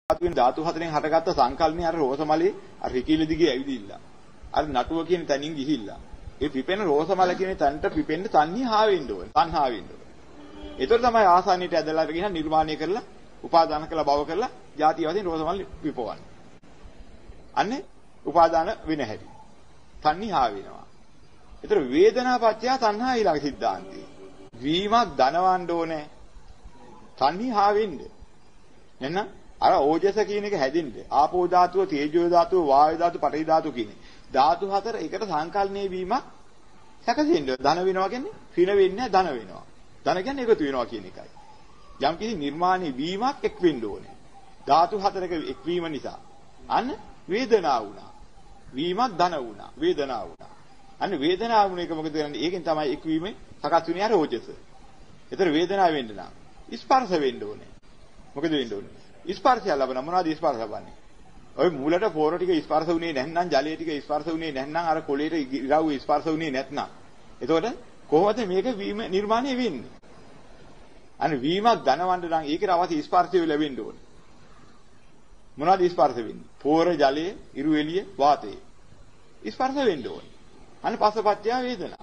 වෙන ධාතු හතරෙන් හටගත්ත සංකල්පනේ අර රෝසමලේ අර රිකීල දිගේ ඇවිදින්න. අර නටුව කියන තැනින් ගිහිල්ලා. ඒ පිපෙන රෝසමල කියන තැනට පිපෙන්න තණ්හා වෙන්න ඕනේ. තණ්හා වෙන්න ඕනේ. ඒතර තමයි ආසන්නයට ඇදලා ගිහින් නිර්මාණය කරලා උපාදාන කළ බව කරලා ಜಾති වශයෙන් රෝසමල් පිපවන්නේ. අන්නේ උපාදාන වෙන හැටි. තණ්හා වෙනවා. ඒතර වේදනාපච්චය තණ්හා ඊළඟ සිද්ධාන්තය. වීමක් දනවන්න ඕනේ. තණ්හා වෙන්න. එන්න අර ඕජස කියන එක හැදින්න. ආපෝ ධාතුව, තේජෝ ධාතුව, වායු ධාතුව, පඨවි ධාතුව කියන ධාතු හතර එකට සංකල්පණය වීමක් සැකසෙන්න. ධන වෙනවා කියන්නේ ඍණ වෙන්නේ ධන වෙනවා. ධන කියන්නේ එකතු වෙනවා කියන එකයි. යම් කිසි නිර්මාණී වීමක් එක් වෙන්න ඕනේ. ධාතු හතරක එක්වීම නිසා අන්න වේදනාව වුණා. වීමක් ධන වුණා. වේදනාව වුණා. අන්න වේදනාව වුණ එක මොකද කරන්නේ? ඒකෙන් තමයි එක්වීමෙන් සකස් වෙන්නේ අර ඕජස. ඒතර වේදනාව වෙන්න නම් ස්පර්ශ වෙන්න ඕනේ. මොකද වෙන්න ඕනේ? ස්පර්ශය ලබන මොනවද ස්පර්ශ ලබන්නේ? ඔය මූලට පොර ටික ස්පර්ශ වුණේ නැත්නම් ජලයේ ටික ස්පර්ශ වුණේ නැත්නම් අර කොළේට ඉරව් ස්පර්ශ වුණේ නැත්නම් එතකොට කොහොමද මේක වීම නිර්මාණය වෙන්නේ? අනේ වීමක් ධනවන්න නම් ඒකට අවශ්‍ය ස්පර්ශය ලැබෙන්න ඕනේ. මොනවද ස්පර්ශ වෙන්නේ? පොර ජලයේ, ඉරු එළිය, වාතයේ. ස්පර්ශ වෙන්න ඕනේ. අනේ පස්සපත්‍ය වේදනා.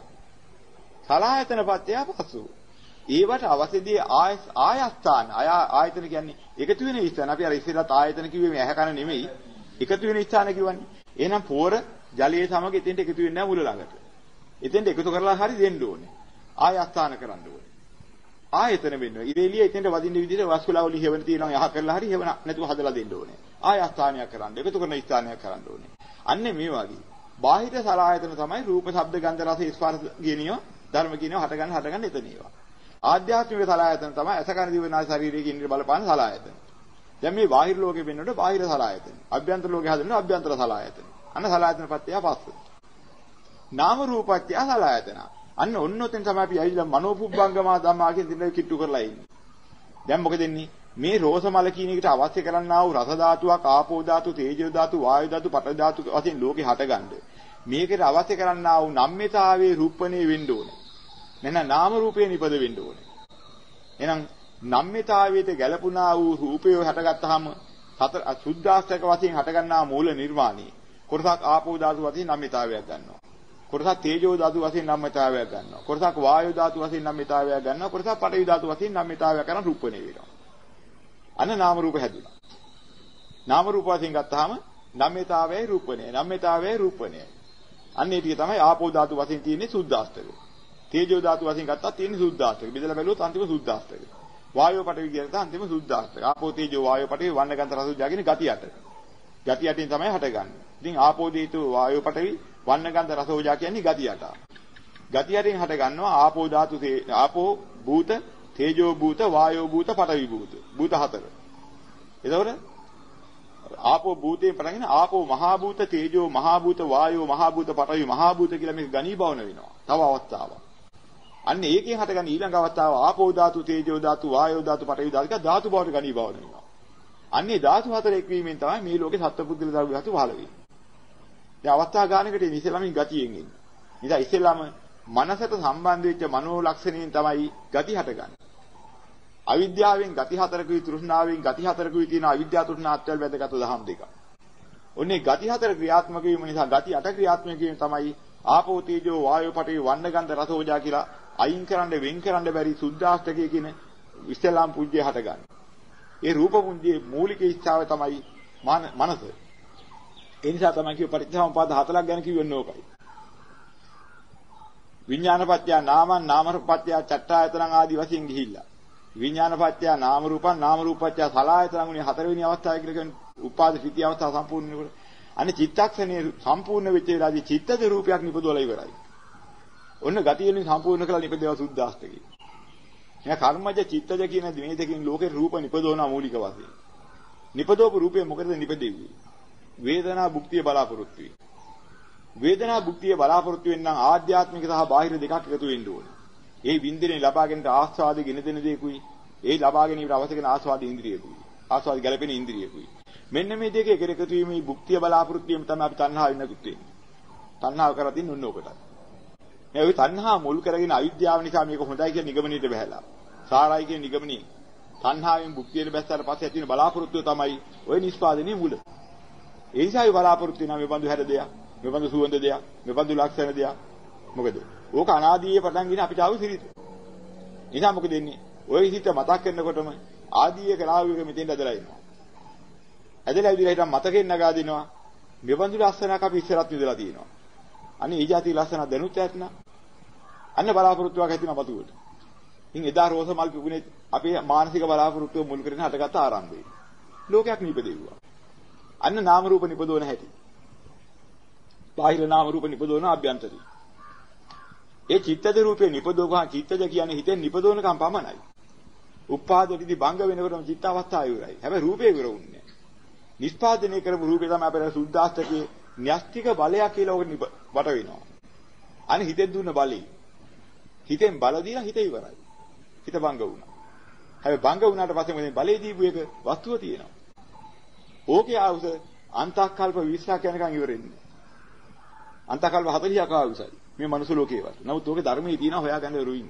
සලආයතන පත්‍ය පස්සු. ඒවට අවශ්‍යදී ආයස්ථාන ආයතන කියන්නේ එකතු වෙන ස්ථාන. අපි අර ඉස්සෙල්ලත් ආයතන කිව්වේ මේ ඇහැ කන නෙමෙයි. එකතු වෙන ස්ථාන කියවන්නේ. එහෙනම් පොර ජලයේ සමග එතෙන්ට එකතු වෙන්නේ නැහැ මුල ළඟට. එතෙන්ට එකතු කරලා හරි දෙන්න ඕනේ. ආයස්ථාන කරන්න ඕනේ. ආයතන වෙන්නවා. ඉරේලිය එතෙන්ට වදින්න විදිහට වස්කුලාවලි හේවන තියෙනවා යහ කරලා හරි හේවන නැතුව හදලා දෙන්න ඕනේ. ආයස්ථානයක් කරන්න. එකතු කරන ස්ථානයක් කරන්න ඕනේ. අන්නේ මේ වගේ. බාහිර සලආයතන තමයි රූප, ශබ්ද, ගන්ධ, රස, ස්පර්ශ කියනියෝ ධර්ම කියනියෝ හටගන්න එතන ඒවා. ආධ්‍යාත්මික සලආයතන තමයි අසකන දිවනාස ශරීරයේ ඉන්න බලපාන සලආයතන. දැන් මේ බාහිර ලෝකෙ වෙන්නකොට බාහිර සලආයතන. අභ්‍යන්තර ලෝකෙ හදනවා අභ්‍යන්තර සලආයතන. අන්න සලආයතන පත්‍ය පස්ස. නාම රූපත්‍ය සලආයතන. අන්න ඔන්නෝතෙන් තමයි අපි ඇවිල්ලා මනෝපුබ්බංගමා ධම්මා කියන දේ කිට්ටු කරලා ඉන්නේ. දැන් මොකද වෙන්නේ? මේ රෝසමල කියන එකට අවශ්‍ය කරන්නා වූ රස ධාතුවක්, ආපෝ ධාතු, තේජෝ ධාතු, වායු ධාතු, පඨවි ධාතු වශයෙන් ලෝකෙ හටගන්න. මේකට අවශ්‍ය කරන්නා වූ නම්මිතාවේ රූපණේ වෙන්න ඕනේ. නැත්නම් නාම රූපේ නිපද වෙන්න ඕනේ. එහෙනම් නම්මිතාවයට ගැලපුණා වූ රූපය හටගත්තාම හතර සුද්ධාස්තක වශයෙන් හටගන්නා මූල නිර්මාණී. කොටසක් ආපෝ ධාතු වශයෙන් නම්මිතාවයක් ගන්නවා. කොටසක් තේජෝ ධාතු වශයෙන් නම්මිතාවයක් ගන්නවා. කොටසක් වායු ධාතු වශයෙන් නම්මිතාවයක් ගන්නවා. කොටසක් පඨවි ධාතු වශයෙන් නම්මිතාවයක් කරන රූපණේ වෙනවා. අන්න නාම රූප හැදුනා. නාම රූප වශයෙන් ගත්තාම නම්මිතාවයයි රූපණේ. නම්මිතාවයයි රූපණේ. අන්න ඒ ටික තමයි ආපෝ ධාතු වශයෙන් තියෙන්නේ සුද්ධාස්තක. තේජෝ ධාතු වශයෙන් ගත්තා තියෙන්නේ සුද්ධාස්තක. බෙදලා බැලුවොත් අන්තිම සුද්ධාස්තක. වායෝ පඨවි කියනත අන්තිම සුද්ධාස්තක. ආපෝ තේජෝ වායෝ පඨවි වන්න ගන්ත රස උජාගෙන ගති යට. ගති යටින් තමයි හටගන්නේ. ඉතින් ආපෝ තේජෝ වායෝ පඨවි වන්න ගන්ත රස උජා කියන්නේ ගති යට. ගති යටින් හට ගන්නවා ආපෝ ධාතු ආපෝ භූත තේජෝ භූත වායෝ භූත පඨවි භූත. භූත හතර. එතකොට ආපෝ භූතේ පටගෙන ආපෝ මහා භූත තේජෝ මහා භූත වායෝ මහා භූත පඨවි මහා භූත කියලා මේක ගණීභවන වෙනවා. තව අවස්ථාවක්. අන්න ඒකෙන් හටගන්න ඊළඟ අවස්ථාව ආපෝ ධාතු තේජෝ ධාතු වායෝ ධාතු පඨවි ධාතු කියලා ධාතු බවට ගණීභවන වෙනවා. අන්නේ ධාතු හතර එක්වීමෙන් තමයි මේ ලෝකේ සත්පුද්ගල ධර්ම ධාතු පහළ වෙන්නේ. දැන් අවස්ථා ගානකට ඉස්සෙල්ලාම ගතියෙන් එන්නේ. ඉතින් ඉස්සෙල්ලාම මනසට සම්බන්ධ වෙච්ච මනෝ ලක්ෂණයෙන් තමයි ගති හටගන්නේ. අවිද්‍යාවෙන් ගති හතරකුයි තෘෂ්ණාවෙන් ගති හතරකුයි තියෙන අවිද්‍යාව තෘෂ්ණාත්වල වැදගත් දහම් දෙක. ඔන්නේ ගති හතර ක්‍රියාත්මක වීම නිසා ගති අට ක්‍රියාත්මක වීම තමයි ආපෝ තේජෝ වායෝ පඨවි වන්න ගන්ධ රස ඕජා කියලා අයින් කරන්න වෙන් කරන්න බැරි සුද්ධාෂ්ටකයේ කියන ඉස්ලාම් පුජ්‍යය හටගන්නේ. ඒ රූප පුජ්‍යයේ මූලික ඉච්ඡාව තමයි මනස. ඒ නිසා තමයි කිව්ව පටිච්චසමුප්පාද හතරක් ගැන කිව්වන්නේ ඕකයි. විඥානපත්‍ය නාමං නාමරූපපත්‍ය චට්ඨායතනං ආදී වශයෙන් ගිහිල්ලා. විඥානපත්‍ය නාම රූපං නාම රූපපත්‍ය සලආයතනං උනේ හතරවෙනි අවස්ථාවේ කියලා කියන්නේ උපාද සිටි අවස්ථාව සම්පූර්ණ වෙනකොට. අනේ චිත්තක්ෂණයේ සම්පූර්ණ වෙච්ච වෙලාවේදී චිත්තද රූපයක් නිපදවලා ඉවරයි. ඔන්න ගතියෙන් සම්පූර්ණ කරලා නිපදේව සුද්ධාස්තකේ. එයා කර්මජ චිත්තජ කියන මේ දෙකෙන් ලෝකේ රූප නිපදවන මූලික වශයෙන්. නිපදවපු රූපේ මොකද නිපදෙන්නේ? වේදනා භුක්තිය බලාපොරොත්තු වෙයි. වේදනා භුක්තිය බලාපොරොත්තු වෙන්න නම් ආධ්‍යාත්මික සහ බාහිර දෙකක් එකතු වෙන්න ඕනේ. ඒ වින්දිනේ ලබා ගැනීමට ආස්වාද ගෙන දෙන දේකුයි ඒ ලබා ගැනීමට අවශ්‍ය කරන ආස්වාද ඉන්ද්‍රියකුයි. ආස්වාද ගැලපෙන ඉන්ද්‍රියකුයි. මෙන්න මේ දෙක එකට එකතු වීමේ භුක්තිය බලාපොරොත්තු වීම තමයි අපි තණ්හාවෙන් නැතුත් වෙන්නේ. තණ්හාව කරලා තින්න ඕන ඔකට. මේ තණ්හා මුල් කරගෙන අවිද්‍යාව නිසා මේක හොඳයි කියන නිගමනයට බහැලා. සාරයි කියන නිගමනයේ තණ්හාවෙන් භුක්තියට බැස්සාට පස්සේ ඇති වෙන බලාපොරොත්තුව තමයි ওই නිෂ්පාදනයේ මුල. ඒ නිසායි බලාපොරොත්තු වෙනා මේ බඳු හැර දෙයක්, මේ බඳු සුවඳ දෙයක්, මේ බඳු ලක්ෂණ දෙයක්. මොකද? ඕක අනාදීයේ පටන් ගෙන අපිට ආව සිරිත. එනිසා මොකද වෙන්නේ? ওই හිත මතක් කරනකොටම ආදීයේ කලාවියක මෙතෙන් ඇදලා ඉන්නවා. ඇදලා ඉදිරියට හිටන් මතකෙන් නගා දිනවා. මේ බඳු ලක්ෂණක් අපි ඉස්සරත් විදලා තියෙනවා. අනේ ඒ જાති ලක්ෂණ දැනුත් ඇත්නම් අන්න බලාපොරොත්තුවක් ඇතිවෙන පතුවට. ඉතින් එදා රෝස මල් පිපුණේ අපේ මානසික බලාපොරොත්තුව මුල් කරගෙන හටගත්ත ආරම්භය. ලෝකයක් නිපදෙව්වා. අන්න නාම රූප නිපදවන හැටි. බාහිර නාම රූප නිපදවන අභ්‍යන්තරي. ඒ චිත්තජ රූපේ නිපදවගා චිත්තජ කියන්නේ හිතෙන් නිපදවනකම් පමණයි. උපාදිතී භංග වෙනකොටම චිත්ත අවස්ථාව ඉවරයි. හැබැයි රූපේ ඉවර වුණේ නැහැ. නිෂ්පාදනය කරපු රූපේ තමයි අපේ සුද්ධාස්තකයේ න්‍යෂ්ටික බලයක් කියලා ඔක වට වෙනවා. අනේ හිතෙන් දුන්න බලي. හිතෙන් බල දීලා හිත ඉවරයි. හිත භංග වුණා. හැබැයි භංග වුණාට පස්සේ මොකද බලේ දීපු එක වස්තුව තියෙනවා. ඕකේ ආවුස අන්තක්කල්ප 20ක් යනකම් ඉවරෙන්නේ. අන්තක්කල්ප 40ක් ආවුසයි. මේ මනුස්ස ලෝකේ වත්. නමුත් ඕකේ ධර්මයේ තියෙනවා හොයාගන්න රුයින්.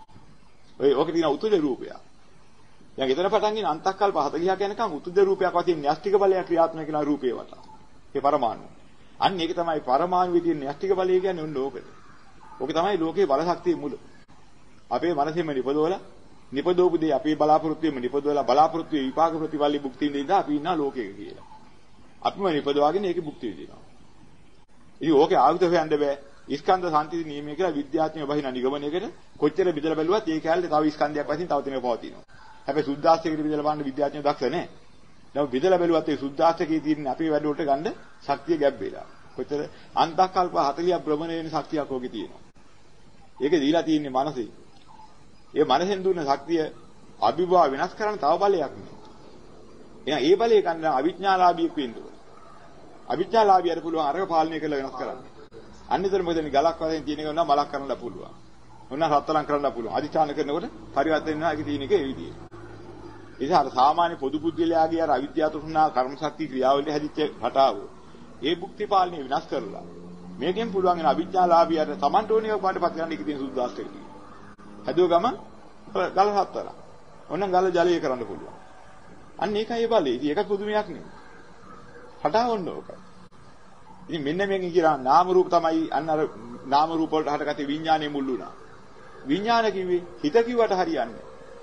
ඕකේ තියෙන උතුජ රූපය. දැන් ඊතර පටන් ගෙන අන්තක්කල්ප 40ක් යනකම් උතුජ රූපයක් වශයෙන් න්‍යෂ්ටික බලයක් ක්‍රියාත්මක කරන රූපේ වට. ඒ පරමාණු. අන්න ඒක තමයි පරමාණුවේ තියෙන න්‍යෂ්ටික බලය කියන්නේ උන් ඕකද. ඕක තමයි ලෝකේ බල ශක්තියේ මුල. අපේ මනසෙම නිපදවලා නිපදවපු දේ අපේ බලාපොරොත්තුෙම නිපදවලා බලාපොරොත්තුවේ විපාක ප්‍රතිඵලී භුක්ති විඳින්න අපි ඉන්නා ලෝකයක කියලා. අපිම නිපදවාගෙන ඒකේ භුක්ති විඳිනවා. ඉතින් ඕකේ ආයුධ හොයන්න බෑ. ස්කන්ධ සංතිති නියමයේ කියලා විද්‍යාඥයෝ බහින නිගමනයකට කොච්චර බෙදලා බැලුවත් ඒ කැලේ තව ස්කන්ධයක් වශයෙන් තව තැනක පවතිනවා. හැබැයි සුද්ධාස්තකයේ බෙදලා බලන්න විද්‍යාඥයෝ දක්ෂ නැහැ. නමුත් බෙදලා බැලුවත් ඒ සුද්ධාස්තකයේ තියෙන අපේ වැඩ වලට ගන්න ශක්තිය ගැබ් වෙලා. කොච්චර අන්තක්කල්ප 40ක් භ්‍රමණය වෙන ශක්තියක් ඕකේ තියෙනවා. ඒක දීලා තියෙන්නේ මනසේ. ඒ මනසෙන් දුන්න ශක්තිය අභිභව වෙනස් කරන්න තව බලයක් නේ. එහෙනම් ඒ බලය ගන්න අවිඥාලාභියෙක් වෙන්න ඕනේ. අවිඥාලාභියට පුළුවන් අරක පාලනය කරලා වෙනස් කරන්න. අන්නතර මොකද මේ ගලක් වශයෙන් තියෙන එක නම් මලක් කරන්න පුළුවන්. මොනවා රත්තරන් කරන්න පුළුවන්. අධිෂ්ඨාන කරනකොට පරිවර්තන වෙනවා. ඒක තියෙන එක ඒ විදිහේ. ඒ නිසා අර සාමාන්‍ය පොදු බුද්ධිලයාගේ අර අවිද්‍යාව තුරුනා කර්ම ශක්තිය ක්‍රියාවලිය හැදිච්ච රටාව. ඒ භුක්ති පාලනය වෙනස් කරලා මේකෙන් පුළුවන් වෙන අවිඥාලාභියට Tamanට ඕනේ වඩපත් ගන්න එක තියෙන සුද්ධාස්තකේ. හදුව ගමන් ගල හතරක්. ඕනනම් ගල ජලය කරන්න පුළුවන්. අන්න ඒකයි ඒ බලය. ඉතින් ඒක පුදුමයක් නෙමෙයි. හදාවන්න ඕක. ඉතින් මෙන්න මේකේ කියන නාම රූප තමයි අන්න අර නාම රූප වලට හටගත්තේ විඥානයේ මුල් වුණා. විඥාන කිව්වේ හිත කිව්වට හරියන්නේ.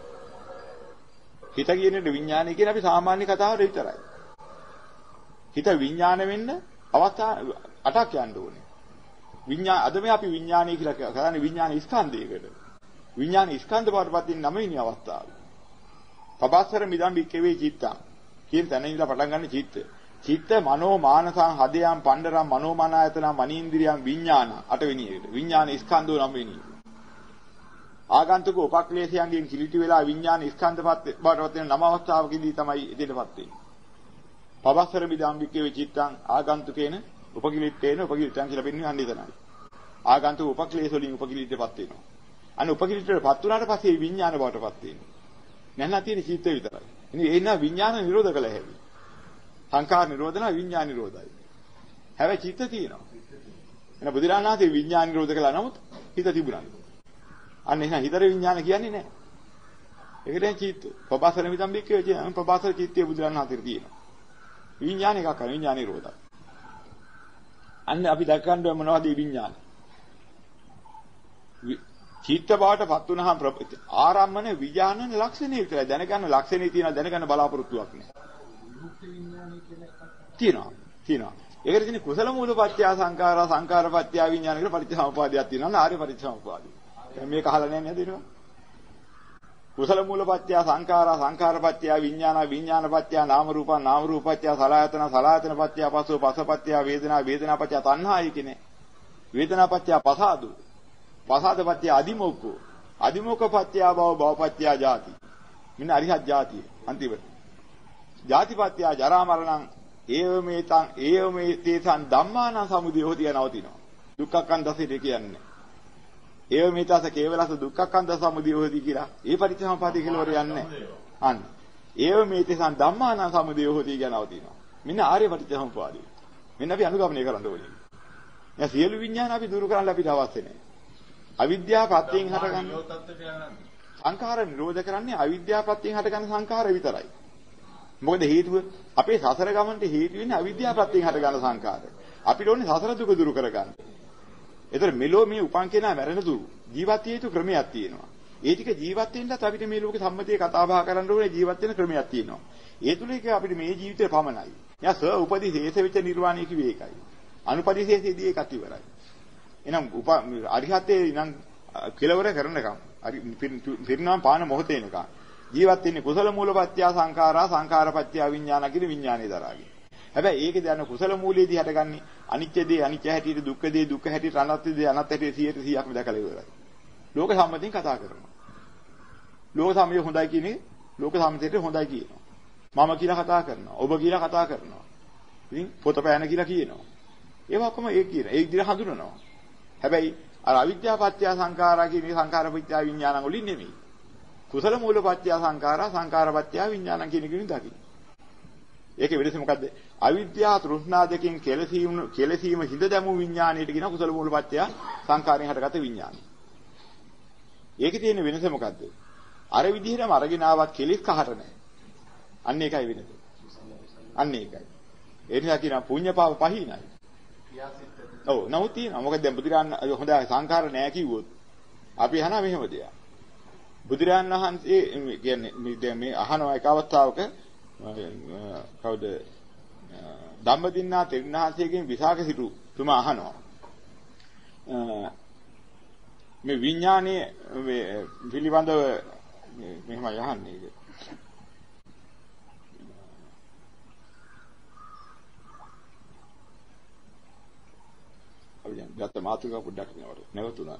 හිත කියන්නේ විඥානය කියන අපි සාමාන්‍ය කතාවට විතරයි. හිත විඥාන වෙන්න අවස්ථා 8ක් යන්න ඕනේ. අද මේ අපි විඥානය කියලා කරන්නේ විඥාන ස්කන්ධයකට. විඥාන ස්කන්ධ බවටපත් වෙන 9 වෙනි අවස්ථාව. පබස්සර මිදම් වික්කවේ චිත්තං. කියන තැන ඉඳලා පටන් ගන්න චිත්ත. චිත්ත මනෝ මානසං හදයන් පණ්ඩරම් මනෝමනායතන මනීන්ද්‍රියං විඥාන 8 වෙනි එකට. විඥාන ස්කන්ධෝ 9 වෙනි. ආගන්තුක උපක්ලේශයන්ගෙන් කිලිටි වෙලා විඥාන ස්කන්ධපත් බවටපත් වෙන 9 අවස්ථාවකදී තමයි එතනපත් වෙන්නේ. පබස්සර මිදම් වික්කවේ චිත්තං ආගන්තුකේන උපකිලිටේන උපකිලිටං කියලා පෙන්වන්නේ අන්න එතනයි. ආගන්තුක උපක්ලේශ වලින් උපකිලිටටපත් වෙනවා. අන්න උපකිලිටටපත් වුණාට පස්සේ විඥාන බවටපත් වෙනවා. නැත්නම් තියෙන චිත්ත විතරයි. ඉතින් ඒ නා විඥාන නිරෝධ කළ හැකියි. සංකාර නිරෝධන විඥාන නිරෝධයි. හැබැයි චිත්ත තියෙනවා. එහෙනම් බුදුරණාහි විඥාන නිරෝධ කළා නමුත් හිත තිබුණා. අන්න එහෙනම් හිතේ විඥාන කියන්නේ නැහැ. ඒකට චිත්ත. පබාසර මිදම් බික්කේ කියන පබාසර චිත්තයේ බුදුරණාහි තියෙනවා. විඥාන එකක් කරන විඥාන නිරෝධයි. අන්න අපි දැක්කන්නේ මොනවද මේ විඥාන? චිත්ත බවටපත් වුණාම ආරම්මන විඥානන ලක්ෂණේ විතරයි දැනගන්න ලක්ෂණේ තියෙනවා දැනගන්න බලාපොරොත්තුවක් නෑ. විමුක්ති විඥානය කියලා තියෙනවා. ඒකට තියෙන කුසල මූලපත්‍ය සංඛාරා සංඛාරපත්‍ය විඥාන කියලා පරිච්ඡේසමුපාදයක් තියෙනවා. ආර්ය පරිච්ඡේසමුපාදය. දැන් මේක අහලා නැහැ නේද එනවා? කුසල මූලපත්‍ය සංඛාරා සංඛාරපත්‍ය විඥාන විඥානපත්‍ය නාම රූපා නාම රූපපත්‍ය සලආයතන සලආයතනපත්‍ය පස්සෝ පස්සපත්‍ය වේදනා වේදනාපත්‍ය තණ්හායි කියන්නේ. වේදනාපත්‍ය පසාදු පසාදපත්‍ය අදිමෝක්ඛෝ අදිමෝක්ඛපත්‍ය භව භවපත්‍ය ජාති මෙන්න අරිහත් ජාතිය අන්තිමට ජාතිපත්‍ය ජරා මරණං ඒව මේ තේසං ධම්මාන සමුදය හොති යනවතිනවා දුක්ඛකන්දසිට කියන්නේ ඒව මේ තස කේවලස දුක්ඛකන්ද සමුදය හොති කියලා ඒ පරිච්ඡේසමුපාදේ කෙලවර යන්නේ අන්න ඒව මේ තේසං ධම්මාන සමුදය හොති කියනවතිනවා මෙන්න ආර්ය පරිච්ඡේසමුපාදේ මෙන්න අපි අනුගමනය කරන්න ඕනේ දැන් සියලු විඥාන අපි දුරු කරන්න අපිට අවශ්‍ය නැහැ අවිද්‍යාව පත්‍යයෙන් හටගන්න සංඛාර නිරෝධ කරන්නේ අවිද්‍යාවපත්‍යෙන් හටගන්න සංඛාර විතරයි. මොකද හේතුව අපේ සසර ගමනට හේතු වෙන්නේ අවිද්‍යාවපත්‍යෙන් හටගන්න සංඛාර. අපිට ඕනේ සසර දුක දුරු කරගන්න. ඒතර මෙලෝ මේ උපන් කෙනා මැරෙන දුරු ජීවත් හේතු ක්‍රමයක් තියෙනවා. ඒ ටික ජීවත් වෙන්නත් අපිට මේ ලෝකේ සම්මතිය කතා බහ කරන්න ඕනේ ජීවත් වෙන ක්‍රමයක් තියෙනවා. ඒ තුල එක අපිට මේ ජීවිතේ පමණයි. යා ස උපදිශේෂ වෙච්ච නිර්වාණය කිව්වේ ඒකයි. අනුපදිශේෂයේදී ඒකත් ඉවරයි. එහෙනම් අරිහතේ ඉනම් කෙලවර කරනකම් පිරිනවම් පාන මොහොතේ නිකන් ජීවත් වෙන්නේ කුසල මූලපත්‍ය සංඛාරා සංඛාරපත්‍ය විඥාන කියන විඥානේ දරාගෙන. හැබැයි ඒකේ දැන කුසල මූලයේදී හටගන්නේ අනිත්‍ය දේ අනිත්‍ය හැටියට දුක්ඛ දේ දුක්ඛ හැටියට අනාත්ම දේ අනාත්ම හැටියට 100%ක්ම දැකලා ඉවරයි. ලෝක සම්මතියෙන් කතා කරනවා. ලෝක සම්මතිය හොඳයි කියන්නේ ලෝක සම්මතියට හොඳයි කියනවා. මම කියලා කතා කරනවා. ඔබ කියලා කතා කරනවා. ඉතින් පොත පෑන කියලා කියනවා. ඒවා කොහොම ඒ කියන. ඒ විදිහට හඳුනනවා. හැබැයි අර අවිද්‍යාපත්‍ය සංඛාරා කියන සංඛාරපත්‍ය විඥානං වලින් නෙමෙයි. කුසල මූලපත්‍ය සංඛාරා සංඛාරපත්‍ය විඥානං කියන කෙනින් දකින්න. ඒකේ වෙනස මොකද්ද? අවිද්‍යාව තෘෂ්ණා දෙකෙන් කෙලසීම හිඳ දැමු විඥාණයට කියන කුසල මූලපත්‍ය සංඛාරයෙන් හටගත විඥානයි. ඒකේ තියෙන වෙනස මොකද්ද? අර විදිහටම අරගෙන ආවත් කෙලෙස් කහට නැහැ. අන්න ඒකයි වෙනස. අන්න ඒකයි. ඒ නිසා කියනවා පුඤ්ඤපාප පහිනයි. ඔව් නමුත් තියෙනවා. මොකද දැන් බුදුරන් හොඳයි සංඛාර නැහැ කිව්වොත් අපි අහනවා මෙහෙම දෙයක්. බුදුරන් වහන්සේ කියන්නේ දැන් මේ අහනවා එක අවස්ථාවක කවුද ධම්මදින්නා තෙරණාහසේගෙන් විසාක සිටුතුමා අහනවා මේ විඥානයේ පිළිබඳව මෙහෙමයි අහන්නේ. අපි දැන් ගත්ත මාතෘකාව පොඩ්ඩක් නැවතුණා.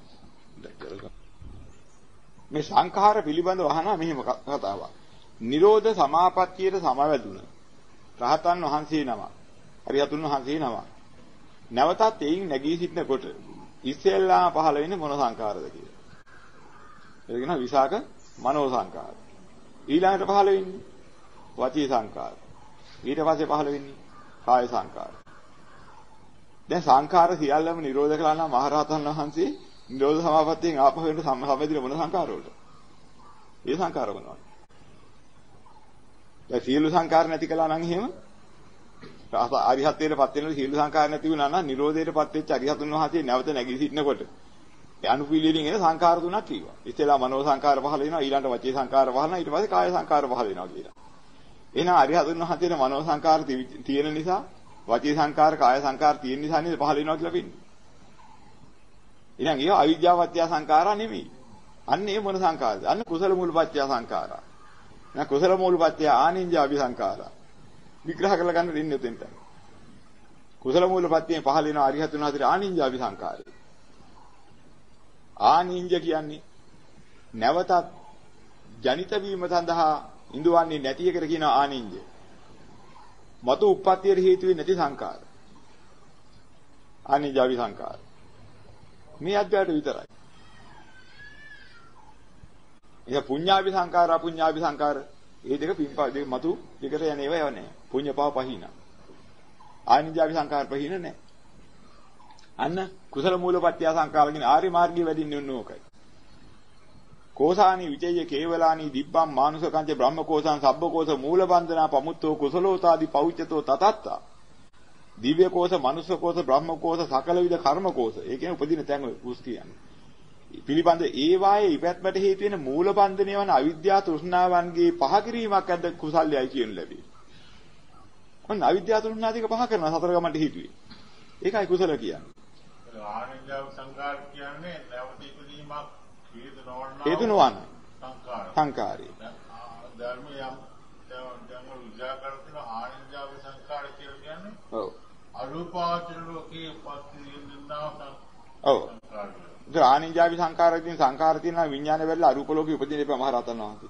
මේ සංඛාර පිළිබඳව අහනවා මෙහෙම කතාවක්. නිරෝධ සමාපත්තියට සමවැදුන රහතන් වහන්සේ නම හරියතුන් වහන්සේ නම නැවතත් එයින් නැගී සිටිනකොට ඉස්සෙල්ලා පහළ වෙන්නේ මොන සංඛාරද කියලා. ඒක කියනවා විසාක මනෝ සංඛාර. ඊළඟට පහළ වෙන්නේ වචී සංඛාර. ඊට පස්සේ පහළ වෙන්නේ කාය සංඛාර. දැන් සංඛාර සියල්ලම නිරෝධ කළා නම් මහරහතන් වහන්සේ නිරෝධ සමාපත්තියෙන් ආපහු වෙන සම්බන්ධ මොන සංඛාර වලට? ඒ සංඛාර මොනවද? දැන් සියලු සංඛාර නැති කළා නම් එහෙම අරිහත්ත්වයටපත් වෙනකොට සියලු සංඛාර නැති වුණා නම් නිරෝධයටපත් වෙච්ච අරිහතුන් වහන්සේ නැවත නැගී සිටිනකොට ඒ අනුපීලියෙන් එන සංඛාර තුනක් කිව්වා. ඉතලා මනෝ සංඛාර පහළ වෙනවා, ඊළඟට වචී සංඛාර පහළ වෙනවා, ඊට පස්සේ කාය සංඛාර පහළ වෙනවා කියලා. එහෙනම් අරිහතුන් වහන්සේට මනෝ සංඛාර තියෙන නිසා වචී සංඛාර කාය සංඛාර තියෙන නිසා නේද පහළ වෙනවා කියලා වෙන්නේ. එහෙනම් ඒවා අවිද්‍යාවත්‍ය සංඛාරා නෙමෙයි. අන්න ඒ මොන සංඛාරද? අන්න කුසල මූලපත්‍ය සංඛාරා. නැහ කුසල මූලපත්‍ය ආනින්ජ අபிසංඛාරා. විග්‍රහ කරලා ගන්න දෙන්නේ උතෙන්ට. කුසල මූලපත්‍යයෙන් පහළ වෙන අරිහතුන් වහන්සේට ආනින්ජ අபிසංඛාරය. ආනින්ජ කියන්නේ නැවතත් ජනිත වීම සඳහා ඉඳුවන්නේ නැති එකට කියන ආනින්ජ. මතු උප්පත්තියට හේතු වෙන්නේ නැති සංඛාර. ආනින්ජ අபிසංඛාර. මේ අධ්‍යායට විතරයි. එයා පුඤ්ඤාභි සංඛාර අපුඤ්ඤාභි සංඛාර මේ දෙක පින්පා දෙක මතු දෙකට යන ඒවා යන්නේ. පුඤ්ඤපාව පහින. ආනිජාභි සංඛාර පහින නැහැ. අන්න කුසල මූලපත්‍ය සංඛාරකින් ආර්ය මාර්ගයේ වැඩින්නේ උන්නෝකයි. කෝසානි විචය කේවලානි දිබ්බම් මානුසකංච බ්‍රහ්මකෝසං සබ්බකෝස මූලබන්ධනා පමුත්තෝ කුසලෝතාදි පෞච්ඡතෝ තතත්තා. දිව්‍ය කෝස, මනුෂ්‍ය කෝස, බ්‍රහ්ම කෝස, සකල විද කර්ම කෝස. ඒ කියන්නේ උපදින තැන් ඔය කුස් කියන්නේ. පිළිබඳ ඒ වායේ ඉපැත්මට හේතු වෙන මූල බන්ධනය වන අවිද්‍යාව තෘෂ්ණාවන්ගේ පහ කිරීමක් ඇද්ද කුසල්යයි කියන ලැබේ. ඔන්න අවිද්‍යාව තෘෂ්ණා දෙක පහ කරනවා සතර ගමන්ට හේතුවේ. ඒකයි කුසල කියන්නේ. ආනිජාව සංකාර කියන්නේ නැවත ඉදීමක් හේතු නොවන සංකාරය. ධර්මයන් දැන් උදාකරන ආනිජාව සංකාර කියන්නේ ඔව් අරූපාවචර ලෝකයේ පස්තිින්නා ඔව් ආනිජාවි සංඛාරයෙන් සංඛාර තියෙනවා විඥාන වෙලා අරූප ලෝකෙ උපදින එපා මහ රහතන් වහන්සේ.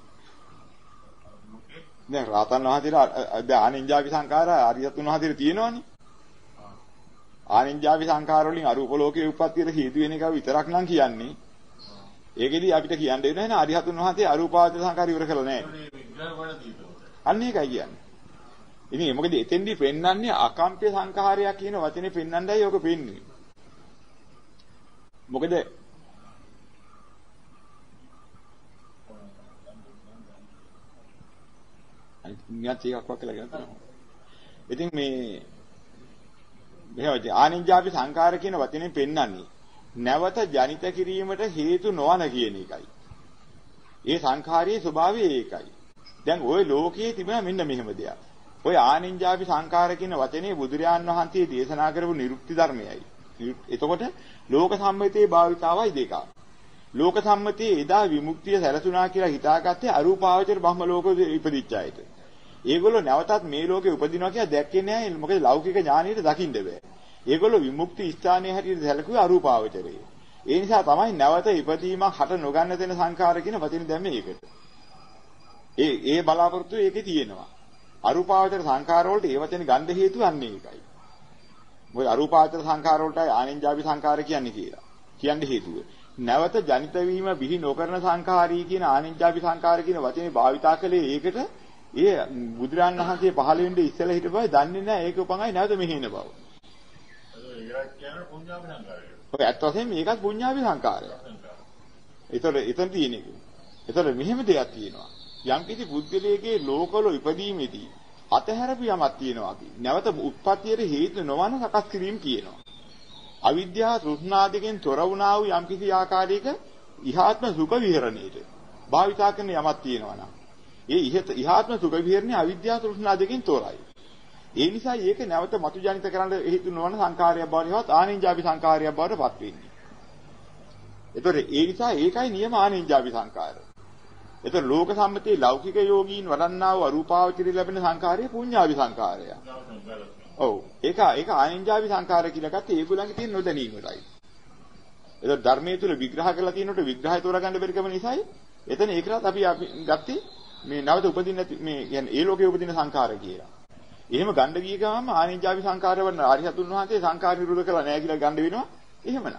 දැන් රහතන් වහන්සේලා ආනිජාවි සංඛාර අරියතුන් වහන්සේට තියෙනවනේ. ආනිජාවි සංඛාර වලින් අරූප ලෝකෙ උප්පත්තියට හේතු වෙන එක විතරක් නම් කියන්නේ. ඒකෙදි අපිට කියන්න වෙන්නේ නැහැ අරියතුන් වහන්සේ අරූපාවචර සංඛාර ඉවර කළා නෑ. අන්න ඒකයි කියන්නේ. ඉතින් මොකද එතෙන්දී පෙන්වන්නේ අකම්ප්‍ය සංඛාරයක් කියන වචනේ පෙන්වන්නයි ඔක පෙන්වන්නේ. මොකද නියත් එකක් වක් කියලා ගන්නවා. ඉතින් මේ මෙහෙමයි ආනිඤ්ඤාපි සංඛාර කියන වචනේ පෙන්වන්නේ නැවත ජනිත කිරීමට හේතු නොවන කියන එකයි. ඒ සංඛාරයේ ස්වභාවය ඒකයි. දැන් ওই ලෝකයේ තිබෙන මෙන්න මෙහෙම දෙයක්. ওই ආනිඤ්ඤාපි සංඛාර කියන වචනේ බුදුරජාන් වහන්සේ දේශනා කරපු නිරුක්ති ධර්මයයි. එතකොට ලෝක සම්මතයේ භාවිතාවයි දෙක. ලෝක සම්මතයේ එදා විමුක්තිය සැලසුණා කියලා හිතාගත්තේ අරූපාවචර බ්‍රහ්ම ලෝකෙ ඉපදිච්ච අයට. ඒගොල්ලෝ නැවතත් මේ ලෝකෙ උපදිනවා කියලා දැක්කේ නැහැ. මොකද ලෞකික ඥානෙට දකින්න බෑ. ඒගොල්ලෝ විමුක්ති ස්ථානයේ හැටියට සැලකුවේ අරූපාවචරයේ. ඒ නිසා තමයි නැවත ඉපදීමක් හට නොගන්න දෙන සංඛාර කියන වචනේ දැම්මේ ඒකට. ඒ බලාපොරොත්තු ඒකේ තියෙනවා. අරූපාවචර සංඛාර වලට ඒ වචනේ ගන්න හේතුව අන්නේ ඒකයි. මොකද අරූපාවචර සංඛාර වලට ආනිඤ්ඤාපි සංඛාර කියන්නේ කියලා. කියන්නේ හේතුව. නැවත ජනිත වීම බිහි නොකරන සංඛාරී කියන ආනිඤ්ඤාපි සංඛාර කියන වචනේ භාවිතා කළේ ඒකට ඒ බුදුරන් වහන්සේ පහළ වෙන්නේ ඉස්සෙල්ලා හිටපුවා දන්නේ නැහැ ඒක උපංගයි නැවත මෙහෙන බව. ඒක කියන්නේ පුඤ්ඤාපි සංඛාරය. ඔය ඇත්ත වශයෙන්ම මේකත් පුඤ්ඤාපි සංඛාරය. එතන තියෙන එක. එතන මෙහෙම දෙයක් තියෙනවා. යම්කිසි පුද්ගලයෙකුගේ ලෝකවල ඉපදීමේදී අතහැරපු යමක් තියෙනවා අපි. නැවත උත්පත්තියට හේතු නොවන සකස් කිරීම කියනවා. අවිද්‍යාව තෘෂ්ණාදිකෙන් තොර වුණා වූ යම්කිසි ආකාරයක ඉහාත්ම සුඛ විහරණයට භාවිතා කරන යමක් තියෙනවා නම් ඒ ඉහාත්ම සුඛ විහරණේ අවිද්‍යාව තෘෂ්ණාදිකෙන් තොරයි. ඒ නිසා ඒක නැවත මතු ජනිත කරන්න හේතු නොවන සංකාරයක් බවට හවත් ආනිඤ්ඤාපි සංකාරයක් බවට පත් වෙන්නේ. ඒතොර ඒ නිසා ඒකයි නියම ආනිඤ්ඤාපි සංකාරය. ඒතොර ලෝක සම්මතයේ ලෞකික යෝගීන් වඩන්නා වූ අරූපාවචරය ලැබෙන සංකාරය පුඤ්ඤාපි සංකාරය. ඔව් ඒක ආනිඤ්ඤාපි සංකාරය කියලා ගත්තේ ඒගොල්ලන්ගේ තියෙන නොදැනීමටයි. ඒතොර ධර්මයේ තුල විග්‍රහ කරලා තියෙනකොට විග්‍රහය තෝරගන්න බැරි කම නිසායි එතන ඒකලත් අපි ගත්තේ මේ නැවත උපදින්න මේ කියන්නේ ඒ ලෝකයේ උපදින සංකාර කියලා. එහෙම ගන්න ගිය ගමන් ආනිඤ්ඤාපි සංකාරය වන ආරියතුන් වහන්සේ සංකාර නිරෝධ කළා නෑ කියලා ගන්න වෙනවා. එහෙමනම්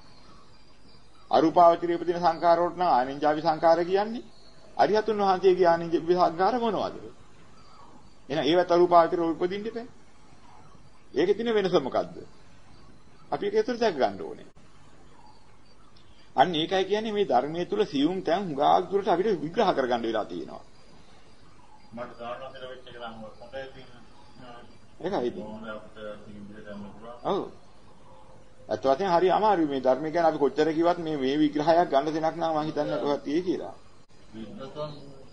අරූපාවචරයේ උපදින සංකාර වලට නම් ආනිඤ්ඤාපි සංකාර කියන්නේ අරියතුන් වහන්සේගේ ආනිඤ්ඤාපි සංකාර මොනවද? එහෙනම් ඒවත් අරූපාවචරයේ උපදින්න ඉපේ. ඒකේ තියෙන වෙනස මොකද්ද? අපි ඒක ඇතුළට දැක ගන්න ඕනේ. අන්න ඒකයි කියන්නේ මේ ධර්මයේ තුල සියුම් තැන් හුඟක් දුරට අපිට විග්‍රහ කරගන්න වෙලා තියෙනවා. මට සාමාන්‍යයෙන් වෙච්ච එක නම් හොඳයි තියෙනවා. ඒකයි. ඔව්. අත් වශයෙන් හරි අමාරුයි මේ ධර්මය ගැන අපි කොච්චර කිව්වත් මේ විග්‍රහයක් ගන්න දෙයක් නම් මම හිතන්නේ කොහොමද තියෙයි කියලා. විද්වතුන්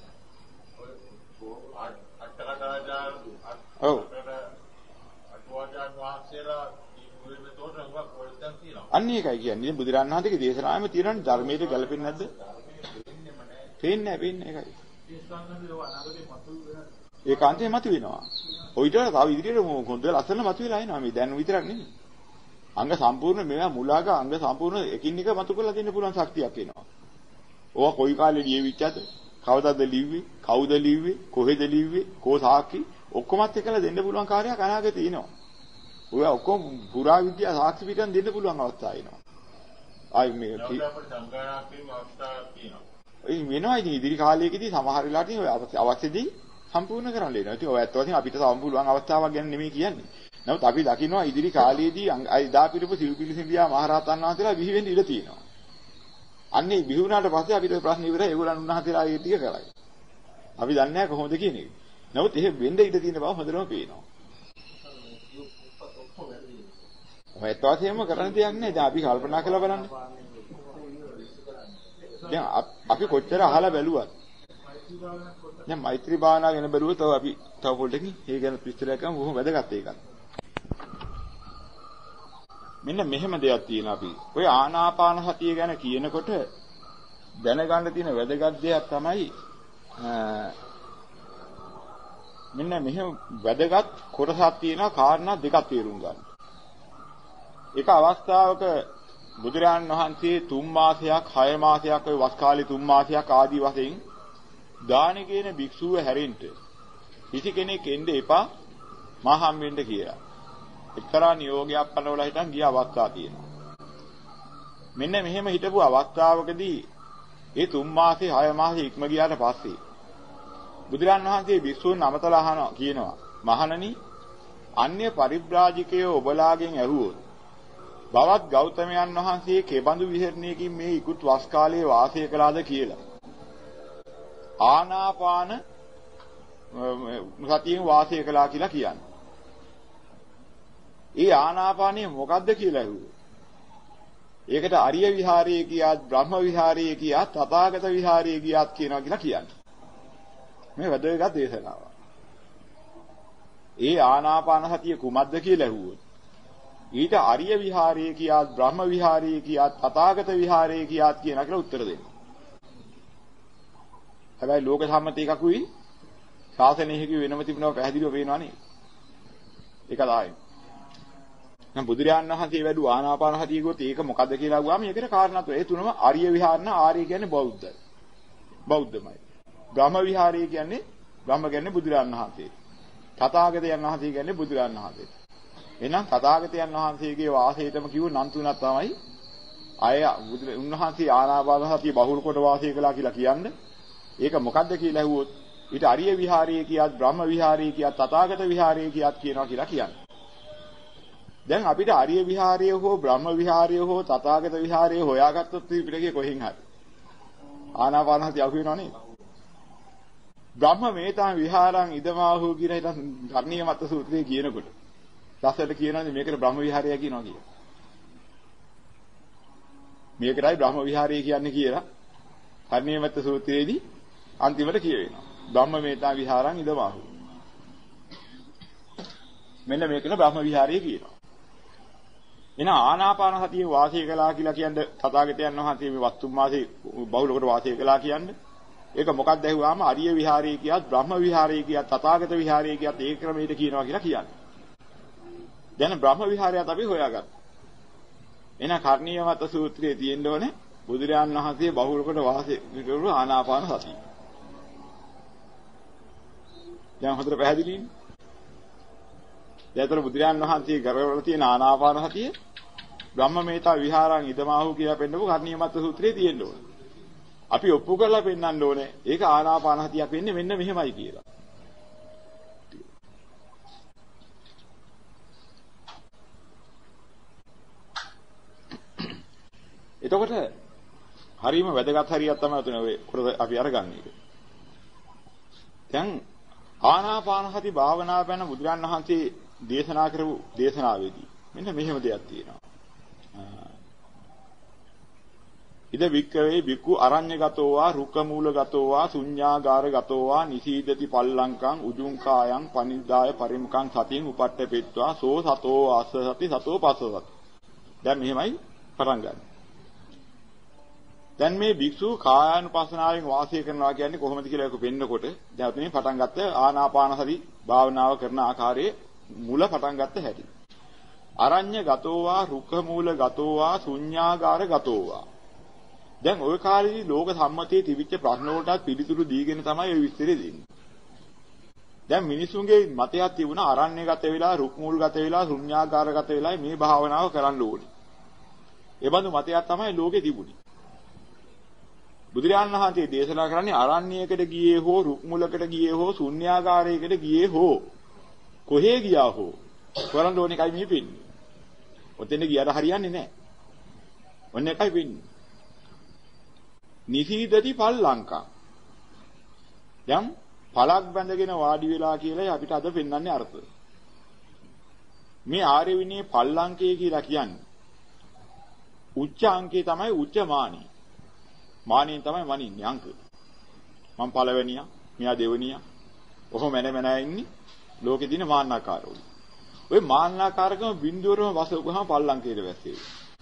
ඔව්. අන්න ඒකයි කියන්නේ බුදුරණන් වහන්සේගේ දේශනාවෙම තියෙන ධර්මයේ ගැලපෙන්නේ නැද්ද? පේන්නේ ඒකයි. ඒකාන්තයෙන් මතුවෙනවා. ඔයිට තව ඉදිරියට හොඳ ලස්සන මතුවලා එනවා. මේ දැන් විතරක් නෙමෙයි. අංග සම්පූර්ණ මේවා මුලාග අංග සම්පූර්ණ එකින් එක මතු කරලා දෙන්න පුළුවන් ශක්තියක් එනවා. ඕවා කොයි කාලේ ලියවිච්චද? කවදාද ලිව්වේ? කවුද ලිව්වේ? කොහෙද ලිව්වේ? කෝ සාක්ෂි ඔක්කොමත් එකලා දෙන්න පුළුවන් කාර්යයක් අනාගතේ එනවා. ඔය ඔක්කොම පුරා විද්‍යා සාක්ෂි පිටන් දෙන්න පුළුවන් අවස්ථා එනවා. ආයි මේ අපිට සංගායනාත්මක අවස්ථාවක් තියෙනවා. ඒ වෙනවා ඉතින් ඉදිරි කාලයකදී සමහර වෙලාවට ඔය අවශ්‍යදී සම්පූර්ණ කරන්න වෙනවා. ඉතින් ඔය ඇත්ත වශයෙන් අපිට සම්පූර්ණ අවස්ථාවක් ගැන නෙමෙයි කියන්නේ. නමුත් අපි දකිනවා ඉදිරි කාලයේදී අයිදා පිටපු සිව්පිලිසිඹියා මහරහතන් වහන්සේලා බිහි වෙන්න ඉඩ තියෙනවා. අන්නේ බිහි වුණාට පස්සේ අපිට ප්‍රශ්න ඉවරයි. ඒගොල්ලන් උන්වහන්සේලා ඒ ටික කරයි. අපි දන්නේ නැහැ කොහොමද කියන එක. නමුත් එහෙම වෙන්න ඉඩ තියෙන බව හොඳටම පේනවා. ඔය ඇත්ත වශයෙන්ම කරන්න දෙයක් නැහැ. දැන් අපි කල්පනා කරලා බලන්න. දැන් අපි කොච්චර අහලා බැලුවත් දැන් මෛත්‍රී භාවනාව ගැන බැලුවොත් තව අපි තව පොඩ්ඩකින් ඒ ගැන විස්තරයක් කරමු. බොහොම වැදගත් ඒකත්. මෙන්න මෙහෙම දෙයක් තියෙනවා අපි. ඔය ආනාපාන සතිය ගැන කියනකොට දැනගන්න තියෙන වැදගත් දෙයක් තමයි මෙන්න මෙහෙම වැදගත් කොටසක් තියෙනවා කාරණා දෙකක් තේරුම් ගන්න. එක අවස්ථාවක බුදුරජාන් වහන්සේ 3 මාසයක් 6 මාසයක් ඔය වස් කාලේ 3 මාසයක් ආදී වශයෙන් දානෙ කියන භික්ෂුව හැරෙන්න කිසි කෙනෙක් එන්න එපා මා හම් වෙන්න කියලා. එක්තරා නියෝගයක් පනවලා හිටන් ගිය අවස්ථා තියෙනවා. මෙන්න මෙහෙම හිටපු අවස්ථාවකදී ඒ 3 මාසේ 6 මාසේ ඉක්ම ගියාට පස්සේ බුදුරජාන් වහන්සේ භික්ෂුන් අමතලා අහනවා කියනවා මහණනි අන්‍ය පරිබ්‍රාජිකයෝ ඔබලාගෙන් ඇහුවොත් බවත් ගෞතමයන් වහන්සේ කෙබඳු විහරණයකින් මේ ඉක්ුත් වස් කාලයේ වාසය කළාද කියලා. ආනාපාන සතියෙන් වාසය කළා කියලා කියන්නේ. ඒ ආනාපානිය මොකද්ද කියලා ඇහුවෝ. ඒකට අරිය විහාරයේ කියාත් බ්‍රහ්ම විහාරයේ කියාත් තථාගත විහාරයේ කියාත් කියනවා කියලා කියන්නේ. මේ වැදගත් දේශනාව. ඒ ආනාපාන සතිය කුමක්ද කියලා ඇහුවොත් ඊට අරිය විහාරයේ කියාත් බ්‍රහ්ම විහාරයේ කියාත් තථාගත විහාරයේ කියාත් කියනවා කියලා උත්තර දෙන්න. හැබැයි ලෝක සම්මත එකකුයි ශාසනයෙහි වෙනම තිබුණා පැහැදිලිව පේනවා නේ. ඒක තමයි. නම් බුදුරජාණන් වහන්සේ වැඩු ආනාපාන සතිය කිව්වොත් ඒක මොකද්ද කියලා අහුවාම ඒකට කාරණා තුන. ඒ තුනම ආර්ය විහාරණ ආර්ය කියන්නේ බෞද්ධයි. බෞද්ධමයි. බ්‍රහ්ම විහාරය කියන්නේ බ්‍රහ්ම කියන්නේ බුදුරජාණන් වහන්සේ. තථාගතයන් වහන්සේ කියන්නේ බුදුරජාණන් වහන්සේ. එහෙනම් තථාගතයන් වහන්සේගේ වාසයටම කිව්ව නම් තුනක් තමයි අය උන්වහන්සේ ආනාපාන සතිය බහුල කොට වාසය කළා කියලා කියන්නේ. ඒක මොකද්ද කියලා ඇහුවොත් ඊට අරිය විහාරයේ කියාත් බ්‍රහ්ම විහාරයේ කියාත් තථාගත විහාරයේ කියාත් කියනවා කියලා කියන්නේ. දැන් අපිට අරිය විහාරය හෝ බ්‍රහ්ම විහාරය හෝ තථාගත විහාරය හොයාගත්තොත් පිටකේ කොහෙන් හරි ආනාපාන සතිය අහු වෙනව නේද? බ්‍රහ්ම මේතං විහාරං ඉදමාහු කියන හිත කර්ණීය මත සූත්‍රයේ කියනකොට රසයට කියනවානේ මේකට බ්‍රහ්ම විහාරය කියනවා කියලා. මේකටයි බ්‍රහ්ම විහාරය කියන්නේ කියලා කර්ණීය මත සූත්‍රයේදී අන්තිමට කියවෙනවා. බ්‍රහ්ම මේතං විහාරං ඉදමාහු. මෙන්න මේකට බ්‍රහ්ම විහාරය කියනවා. එන ආනාපාන සතිය වාසය කළා කියලා කියන්නේ තථාගතයන් වහන්සේ මේ වස්තුම් වාසී බහුල කොට වාසය කළා කියන්නේ ඒක මොකක්ද ඇහුවාම අරිය විහාරය කියත් බ්‍රහ්ම විහාරය කියත් තථාගත විහාරය කියත් ඒ ක්‍රමයට කියනවා කියලා කියන්නේ. දැන් බ්‍රහ්ම විහාරයත් අපි හොයාගත්තා. එන කර්ණීය මත සූත්‍රයේ තියෙන්න ඕනේ බුදුරජාණන් වහන්සේ බහුල කොට වාසය කරපු ආනාපාන සතිය. දැන් හොඳට පැහැදිලිනේ. දැන් බුදුරජාණන් වහන්සේ කරවල තියෙන ආනාපාන සතිය බ්‍රහ්ම මේතා විහාරං ඉදමාහු කියලා පෙන්නපු කර්ණීය මත සූත්‍රයේ තියෙන්න ඕනේ. අපි ඔප්පු කරලා පෙන්නන්න ඕනේ ඒක ආනාපාන සතියක් වෙන්නේ මෙන්න මෙහෙමයි කියලා. එතකොට හරීම වැදගත් හරියක් තමයි උතන ඔය කොට අපි අරගන්නේ. දැන් ආනාපාන සති භාවනාව ගැන බුදුරන් වහන්සේ දේශනා කරපු දේශනාවේදී මෙන්න මෙහෙම දෙයක් තියෙනවා. ඉද වික්කවේ බික්කු අරඤ්‍යගතෝ වා රුක්ක මූලගතෝ වා ශුඤ්ඤාගාරගතෝ වා නිසීදති පල්ලංකං උජුං කායං පනිදාය පරිමුඛං සතින් උපට්ඨපෙත්වා සෝ සතෝ ආස්ස සති සතෝ පස්ස සති. දැන් මෙහෙමයි පටන් ගන්න. දැන් මේ භික්ෂු කායානුපස්සනාවෙන් වාසය කරනවා කියන්නේ කොහොමද කියලා ඒක පෙන්නකොට දැන් උතනින් පටන් ගත්ත ආනාපාන සති භාවනාව කරන ආකාරයේ මුල පටන් ගත්ත හැටි. අරඤ්‍ය ගතෝ වා රුක්ක මූල ගතෝ වා ශුඤ්ඤාගාර ගතෝ වා. දැන් ওই කාලේදී ලෝක සම්මතයේ තිබිච්ච ප්‍රශ්න වලටත් පිළිතුරු දීගෙන තමයි ඔය විස්තරය දෙන්නේ. දැන් මිනිසුන්ගේ මතයක් තිබුණා අරඤ්‍ය ගත වෙලා රුක් මූල ගත වෙලා ශුඤ්ඤාගාර ගත වෙලා මේ භාවනාව කරන්න ඕනේ. ඒ බඳු මතයක් තමයි ලෝකේ තිබුණේ. බුදුරජාණන් වහන්සේ දේශනා කරන්නේ අරණ්‍යයකට ගියේ හෝ රුක් මුලකට ගියේ හෝ ශුන්‍යාගාරයකට ගියේ හෝ කොහේ ගියා හෝ කරන්න ඕනේ එකයි මේ වෙන්නේ. ඔතෙන් ගියාට හරියන්නේ නැහැ. ඔන්න එකයි වෙන්නේ. නිසීදති පල්ලංකා. දැන් පළක් බැඳගෙන වාඩි වෙලා කියලා අපිට අද පෙන්වන්නේ අර්ථය. මේ ආර්ය විනී පල්ලංකේ කියලා කියන්නේ උච්ච අංකේ තමයි උච්ච මානෙ. මානෙන් තමයි වනින්නේ අංක. මම පළවෙනියා, මෙයා දෙවෙනියා. ඔහොම මැන ඉන්නේ ලෝකෙ දින මාන්නාකාරවල. ওই මාන්නාකාරකම බිඳුවරම වසුගහම පල්ලංකේට වැස්සේ.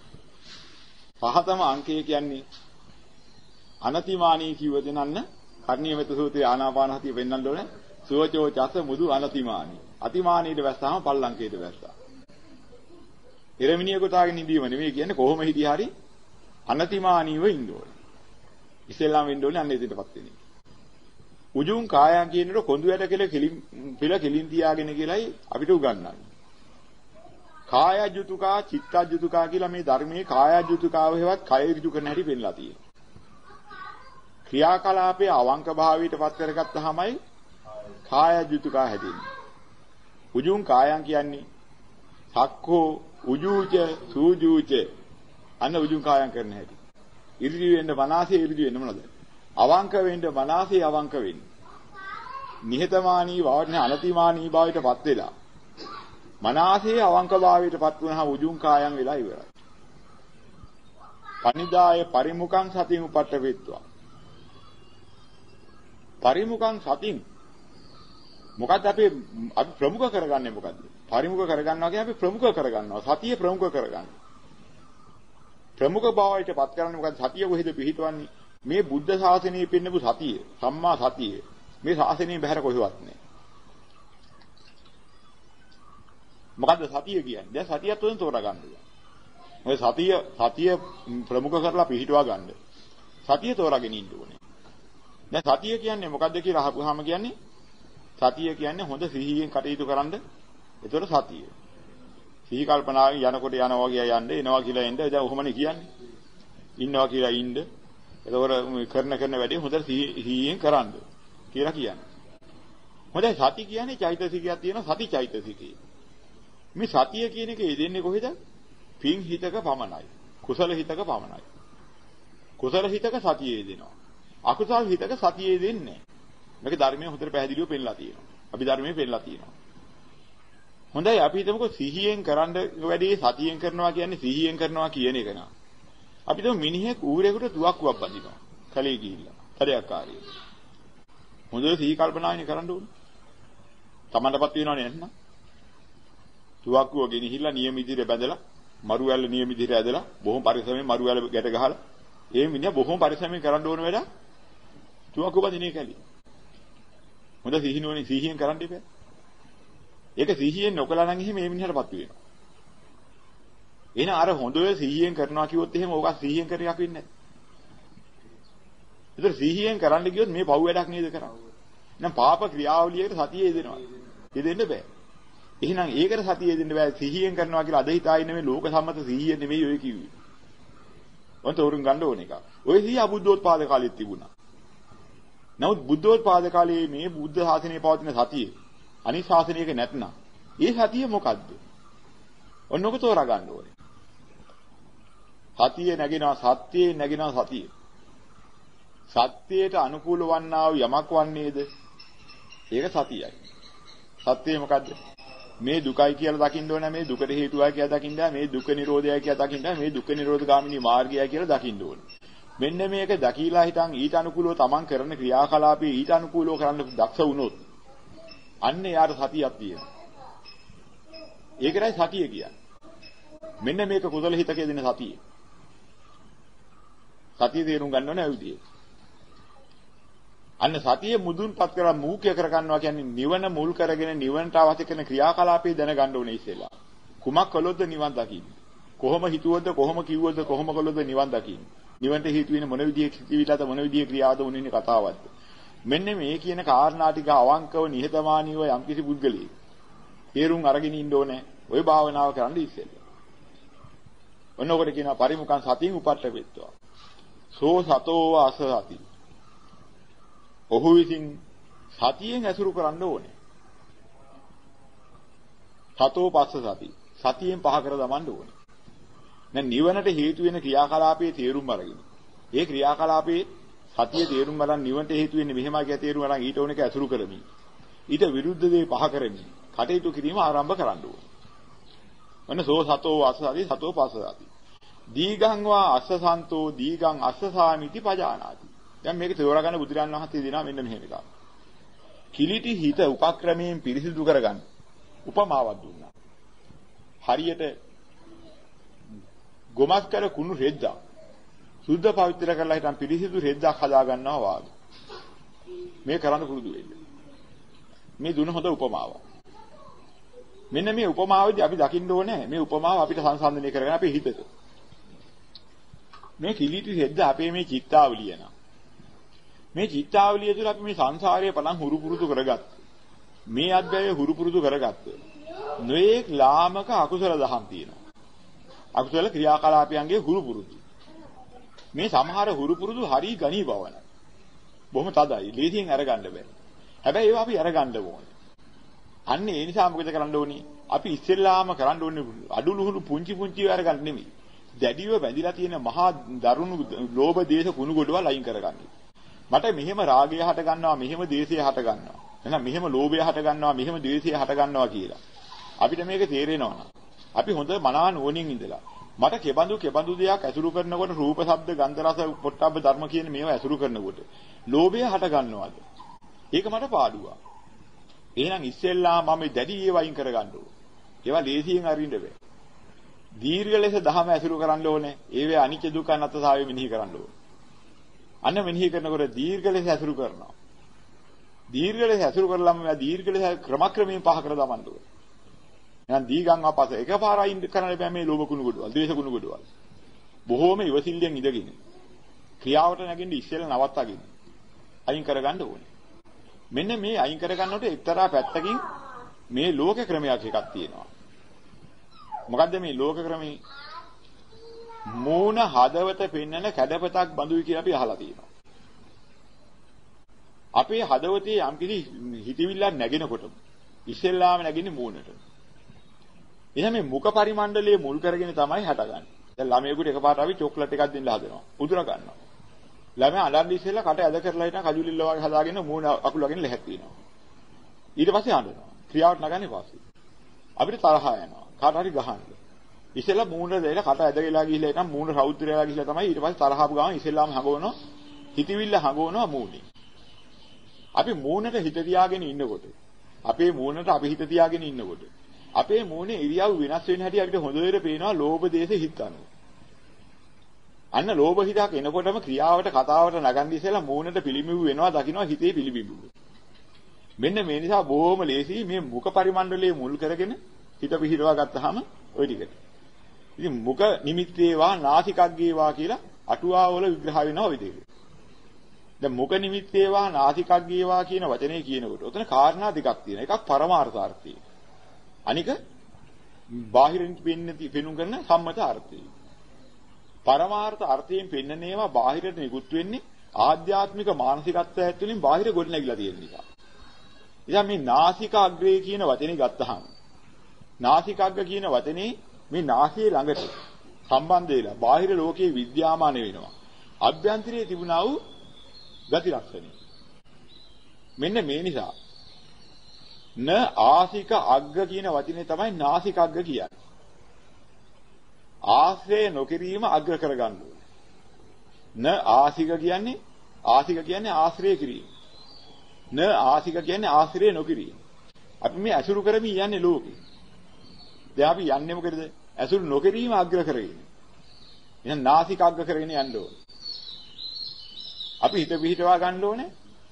පහතම අංකය කියන්නේ අනතිමානී කිව්ව දෙනන්න කර්ණීය මෙත සූත්‍රයේ ආනාපාන හතිය වෙන්නන්න ඕනේ. සුවචෝ චස මුදු අනතිමානී. අතිමානීට වැස්සාම පල්ලංකේට වැස්සා. ඉරමිනිය කොටාගෙන ඉඳීම නෙමෙයි කියන්නේ කොහොම හිටිය හරි අනතිමානීව ඉන්න ඕනේ. ඉස්සෙල්ලාම වෙන්න ඕනේ අන්න එතනටපත් වෙන්නේ. උජුං කායං කියනකොට කොඳු වැඩ කියලා කෙලින් තියාගෙන කියලායි අපිට උගන්වන්නේ. කායජුතුකා චිත්තජුතුකා කියලා මේ ධර්මයේ කායජුතුකාව හේවත් කය ඍජු කරන හැටි පෙන්නලා තියෙනවා. ක්‍රියාකලාපයේ අවංක භාවයටපත් කරගත්තාමයි කායජුතුකා හැදෙන්නේ. උජුං කායං කියන්නේ සක්කෝ උජූච සූජූච අන්න උජුං කායං කරන හැටි. ඉරිදි වෙන්න මනසේ ඉරිදි වෙන්න මොනවද? අවංක වෙන්න මනසේ අවංක වෙන්න. නිහතමානී බවට අනතිමානී භාවයටපත් වෙලා මනසේ අවංකභාවයටපත් වුණාම උජුං කායන් වෙලා ඉවරයි. පනිදාය පරිමුඛං සතින් උපට්ඨවෙත්වා. පරිමුඛං සතින් මොකද්ද අපි ප්‍රමුඛ කරගන්නේ මොකද්ද? පරිමුඛ කරගන්නවා කියන්නේ අපි ප්‍රමුඛ කරගන්නවා. සතිය ප්‍රමුඛ කරගන්නවා. ප්‍රමුඛ භාවයටපත් කරන්නේ මොකද්ද? සතිය කොහෙද පිහිටවන්නේ? මේ බුද්ධ ශාසනයේ පින්නපු සතිය, සම්මා සතිය. මේ ශාසනයේ බහැර කොහෙවත් නැහැ. මොකද්ද සතිය කියන්නේ? දැන් සතියත් උදෙන් තෝරා ගන්න ඕනේ. ඔය සතිය ප්‍රමුඛ කරලා පිහිටවා ගන්න. සතිය තෝරාගෙන ඉන්න ඕනේ. දැන් සතිය කියන්නේ මොකද්ද කියලා අහපුවාම කියන්නේ සතිය කියන්නේ හොඳ සිහියෙන් කටයුතු කරන්න. ඒතකොට සතිය. සිහි කල්පනාවෙන් යනකොට යනවා කියලා යන්න, එනවා කියලා එන්න. දැන් ඔහොමනේ කියන්නේ. ඉන්නවා කියලා ඉන්න. ඒතකොට කරන වැඩේ හොඳ සිහියෙන් කරන්න කියලා කියන්නේ. හොඳයි සති කියන්නේ චෛතසිකයක් තියෙනවා සති චෛතසිකේ. මේ සතිය කියන එක යෙදෙන්නේ කොහෙද? පින් හිතක පමණයි. කුසල හිතක පමණයි. කුසල හිතක සතිය යෙදෙනවා. අකුසල හිතක සතිය යෙදෙන්නේ නැහැ. මේක ධර්මයේ හොඳට පැහැදිලිව පෙන්නලා තියෙනවා. අපි ධර්මයේ පෙන්නලා තියෙනවා. හොඳයි අපි හිතමුකෝ සිහියෙන් කරන්න වැඩේ සතියෙන් කරනවා කියන්නේ සිහියෙන් කරනවා කියන එක නා. අපි හිතමු මිනිහෙක් ඌරේකට තුවක්කුවක් බඳිනවා. කලේ ගිහිල්ලා. හරියක්කාරිය. හොඳට සිහි කල්පනාවෙන් කරන්න ඕනේ. තමන්ටපත් වෙනවනේ නැත්නම්. තුවක්කුව ගෙනහිල්ලා නියම විදිහට බැඳලා මරු වැල්ල නියම විදිහට ඇදලා බොහොම පරිස්සමෙන් මරු වැල්ල ගැට ගහලා ඒ මිනිහා බොහොම පරිස්සමෙන් කරන්න ඕන වැඩ තුවක්කුව බඳින එකයි. හොඳ සිහිනුවනේ සිහියෙන් කරන්න ඉපෑ. ඒක සිහියෙන් නොකළා නම් එහෙම මේ මිනිහටපත් වෙනවා. එහෙනම් අර හොඳව සිහියෙන් කරනවා කිව්වොත් එහෙම ඕක සිහියෙන් කරන එකක් වෙන්නේ නැහැ. ඒතර සිහියෙන් කරන්න ගියොත් මේ පව් වැඩක් නේද කරන්නේ. එහෙනම් පාප ක්‍රියාවලියකට සතිය යෙදෙනවා. යෙදෙන්න බෑ. එහෙනම් ඒකට සතිය යෙදෙන්න බෑ. සිහියෙන් කරනවා කියලා අද හිතා ඉන්නේ මේ ලෝක සම්මත සිහිය නෙමෙයි ඔය කිව්වේ. ඔන්ට උරුම් ගන්න ඕන එක. ඔය සිහිය අබුද්ධෝත්පාද කාලෙත් තිබුණා. නමුත් බුද්ධෝත්පාද කාලයේ මේ බුද්ධ ශාසනයේ පවතින සතිය අනිත් ශාසනයක නැත්නම් ඒ සතිය මොකද්ද? ඔන්නක තෝරා ගන්න ඕනේ. සතිය නැගෙනවා සත්‍යයේ නැගෙනවා සතිය. සත්‍යයට අනුකූල වන්නා වූ යමක් වන්නේද? ඒක සතියයි. සත්‍යය මොකද්ද? මේ දුකයි කියලා දකින්න ඕනේ, මේ දුකට හේතුවයි කියලා දකින්න, මේ දුක නිරෝධයයි කියලා දකින්න, මේ දුක නිරෝධ ගාමිනී මාර්ගයයි කියලා දකින්න ඕනේ. මෙන්න මේක දකීලා හිටන් ඊට අනුකූලව තමන් කරන ක්‍රියාකලාපේ ඊට අනුකූලව කරන්න දක්ෂ වුණොත් අන්න යාට සතියක් තියෙනවා. ඒකයි සතිය කියන්නේ. මෙන්න මේක කුසල හිතකේ දෙන සතිය. සතිය තේරුම් ගන්න ඕනේ ඇවිදියේ. අන්න සතිය මුදුන්පත් කරලා මූක්‍ය කර ගන්නවා කියන්නේ නිවන මුල් කරගෙන නිවනට අවශ්‍ය කරන ක්‍රියාකලාපේ දැනගන්න ඕනේ ඉස්සෙල්ලා. කුමක් කළොත්ද නිවන් දකින්නේ? කොහොම හිතුවොත්ද කොහොම කිව්වොත්ද කොහොම කළොත්ද නිවන් දකින්නේ? නිවන්ට හේතු වෙන මොන විදිහේ කිවිලද මොන විදිහේ ක්‍රියාවද උන්නේ කතාවක්ද? මෙන්න මේ කියන කාරණා ටික අවංකව නිහතමානීව යම්කිසි පුද්ගලයෙක් තේරුම් අරගෙන ඉන්න ඕනේ. ওই භාවනාව කරන්න ඉස්සෙල්ලා. ඔන්නෝකට කියනවා පරිමුඛං සතින් උපට්ඨවෙත්වා. සෝ සතෝ අසසති. ඔහු විසින් සතියෙන් ඇසුරු කරන්න ඕනේ. සතෝ පස්ස සති. සතියෙන් පහ කර දමන්න ඕනේ. දැන් නිවනට හේතු වෙන ක්‍රියාකලාපයේ තේරුම් අරගෙන. ඒ ක්‍රියාකලාපයේ සතිය තේරුම් ගන්න නිවනට හේතු වෙන්නේ මෙහෙමයි කියලා තේරුම් ගන්න ඊට ඕනෙක ඇසුරු කරමින්. ඊට විරුද්ධ දේ පහ කරමින් කටයුතු කිරීම ආරම්භ කරන්න ඕනේ. ඔන්න සෝ සතෝ අස්සසති සතෝ පස්සසති. දීගං වා අස්සසන්තෝ දීගං අස්සසාමිති පජානාති. දැන් මේක තේරුම් ගන්න බුදුරන් වහන්සේ දෙනවා මෙන්න මෙහෙම එකක්. කිලිටි හිත උපක්‍රමයෙන් පිරිසිදු කරගන්න උපමාවක් දුන්නා. හරියට ගොමස් කර කුණු රෙද්දා සුද්ධ පවිත්‍ර කරලා හිටන් පිරිසිදු රෙද්දක් හදා ගන්නවා වාගේ. මේ කරන්න පුරුදු වෙන්න. මේ දුන හොඳ උපමාවක්. මෙන්න මේ උපමාවේදී අපි දකින්න ඕනේ මේ උපමාව අපිට සංසන්දනය කරගෙන අපේ හිතට. මේ කිලිටි රෙද්ද අපේ මේ චිත්තාවලිය නා. මේ චිත්තාවලිය තුළ අපි මේ සංසාරයේ පලන් හුරු පුරුදු කරගත්තා. මේ අධ්‍යයය හුරු පුරුදු කරගත්තා. නොයේක් ලාමක අකුසල දහම් තියෙනවා. අකුසල ක්‍රියාකලාපයන්ගේ හුරු පුරුදු. මේ සමහර හුරු පුරුදු හරි ගණී බවන. බොහොම තදයි. ලේසියෙන් අරගන්න බෑ. හැබැයි ඒවා අපි අරගන්න ඕනේ. අන්න ඒ නිසා මොකද කරන්න ඕනේ? අපි ඉස්සෙල්ලාම කරන්න ඕනේ අඩු ලුහුණු පුංචි අරගන්න නෙමෙයි. දැඩිව බැඳිලා තියෙන මහා දරුණු ලෝභ දේශ කුණු ගොඩවල් අයින් කරගන්න. මට මෙහෙම රාගය හට ගන්නවා, මෙහෙම දේශය හට ගන්නවා. එහෙනම් මෙහෙම ලෝභය හට ගන්නවා, මෙහෙම ද්වේෂය හට ගන්නවා කියලා. අපිට මේක තේරෙනවා නම් අපි හොඳ මනා නුවණින් ඉඳලා මට කෙබඳු දෙයක් ඇසුරු කරනකොට රූප, ශබ්ද, ගන්ධ, රස, පොට්ටබ්බ ධර්ම කියන මේවා ඇසුරු කරනකොට ලෝභය හට ගන්නවාද? ඒක මට පාඩුවා. එහෙනම් ඉස්සෙල්ලා මම දැඩි ඒවා අයින් කරගන්න ඕනේ. ඒවා ලේසියෙන් අරින්න බෑ. දීර්ඝ ලෙස ධහම ඇසුරු කරන්න ඕනේ. ඒවේ අනිත්‍ය දුක්ඛ අනාත්මතාවය මෙනෙහි කරන්න ඕනේ. අන්න මෙනෙහි කරනකොට දීර්ඝ ලෙස ඇසුරු කරනවා. දීර්ඝ ලෙස ඇසුරු කරලම මම දීර්ඝ ලෙස ක්‍රමක්‍රමයෙන් පහ කර දමන්න ඕනේ. එහෙනම් දීගං අපස එකපාරයි කරන්න බෑ මේ ලෝභ කුණු කොටවල්, ද්වේෂ කුණු කොටවල්. බොහෝම ඉවසිල්ලෙන් ඉඳගෙන ක්‍රියාවට නැගෙන්න ඉස්සෙල්ලා නවත්තගෙන අයින් කරගන්න ඕනේ. මෙන්න මේ අයින් කරගන්නකොට එක්තරා පැත්තකින් මේ ලෝක ක්‍රමයක් එකක් තියෙනවා. මොකද්ද මේ ලෝක ක්‍රමේ? මූණ හදවත පෙන්නන කැඩපතක් බඳුයි කියලා අපි අහලා තියෙනවා. අපේ හදවතේ යම්කිසි හිතවිල්ලක් නැගෙනකොට ඉස්සෙල්ලාම නැගෙන්නේ මූණට. එහෙනම් මේ මුඛ පරිමණ්ඩලයේ මුල් කරගෙන තමයි හටගන්නේ. දැන් ළමයෙකුට එකපාරට අපි චොක්ලට් එකක් දෙන්න හදනවා. උදුර ගන්නවා. ළමයා අඬන්නේ ඉස්සෙල්ලා කට ඇද කරලා හිටන කජුලිල්ල වගේ හදාගෙන මූණ අකුල් වගේ ලැහැත් වෙනවා. ඊට පස්සේ අඬනවා. ක්‍රියාවට නගන්නේ පස්සේ. අපිට තරහ යනවා. කාට හරි ගහන්න. ඉස්සෙල්ලා මූණ දෙලා කට ඇදගෙන ගිහිල්ලා ඉතින් මූණ රෞද්‍රයලා ගිහිල්ලා තමයි ඊට පස්සේ තරහපු ගමන් ඉස්සෙල්ලාම හඟවනවා. හිතවිල්ල හඟවනවා මූණේ. අපි මූණට හිත තියාගෙන ඉන්නකොට අපේ මූණට අපි හිත තියාගෙන ඉන්නකොට අපේ මූණේ ඉරියව් වෙනස් වෙන හැටි අපිට හොඳට පේනවා ලෝභ දේශ හිතනවා. අන්න ලෝභ හිතක් එනකොටම ක්‍රියාවට කතාවට නගන්නේ ඉස්සෙල්ලා මූණට පිළිඹු වෙනවා දකින්නවා හිතේ පිළිඹු. මෙන්න මේ නිසා බොහොම ලේසි මේ මුඛ පරිමණ්ඩලයේ මුල් කරගෙන හිත පිහිටවා ගත්තාම ওই ටිකට. ඉතින් මුඛ නිමිත්තේවා නාසිකග්ගේවා කියලා අටුවාවල විග්‍රහ වෙනවා ওই දෙක. දැන් මුඛ නිමිත්තේවා නාසිකග්ගේවා කියන වචනේ කියනකොට උතන කාරණා දෙකක් තියෙනවා. එකක් පරමාර්ථාර්ථය. අනික බාහිරින් පෙනුම් කරන සම්මත අර්ථය. පරමාර්ථ අර්ථයෙන් පෙන්නන ඒවා බාහිරට නිකුත් වෙන්නේ ආධ්‍යාත්මික මානසිකත්වය ඇතුළින් බාහිර ගොඩ නැගිලා තියෙන නිසා. ඉතින් මේ නාසික අග්‍රේ කියන වචනේ ගත්තහම නාසිකග්ග කියන වචනේ මේ නාසයේ ළඟට සම්බන්ධ වෙලා බාහිර ලෝකයේ විද්‍යාමාන වෙනවා. අභ්‍යන්තරයේ තිබුණා වූ ගති ලක්ෂණ. මෙන්න මේ නිසා න ආසික අග්ග කියන වචනේ තමයි නාසිකග්ග කියන්නේ. ආශ්‍රය නොකිරීම අග්‍ර කරගන්න ඕනේ. න ආසික කියන්නේ ආශ්‍රය කිරීම. න ආසික කියන්නේ ආශ්‍රය නොකිරීම. අපි මේ අසුරු කරමින් යන්නේ ලෝකේ. දැන් අපි යන්නේ මොකද? අසුරු නොකිරීම අග්‍ර කරගෙන. එහෙනම් නාසික අග්‍ර කරගෙන යන්න ඕනේ. අපි හිත පිහිටවා ගන්න ඕනේ.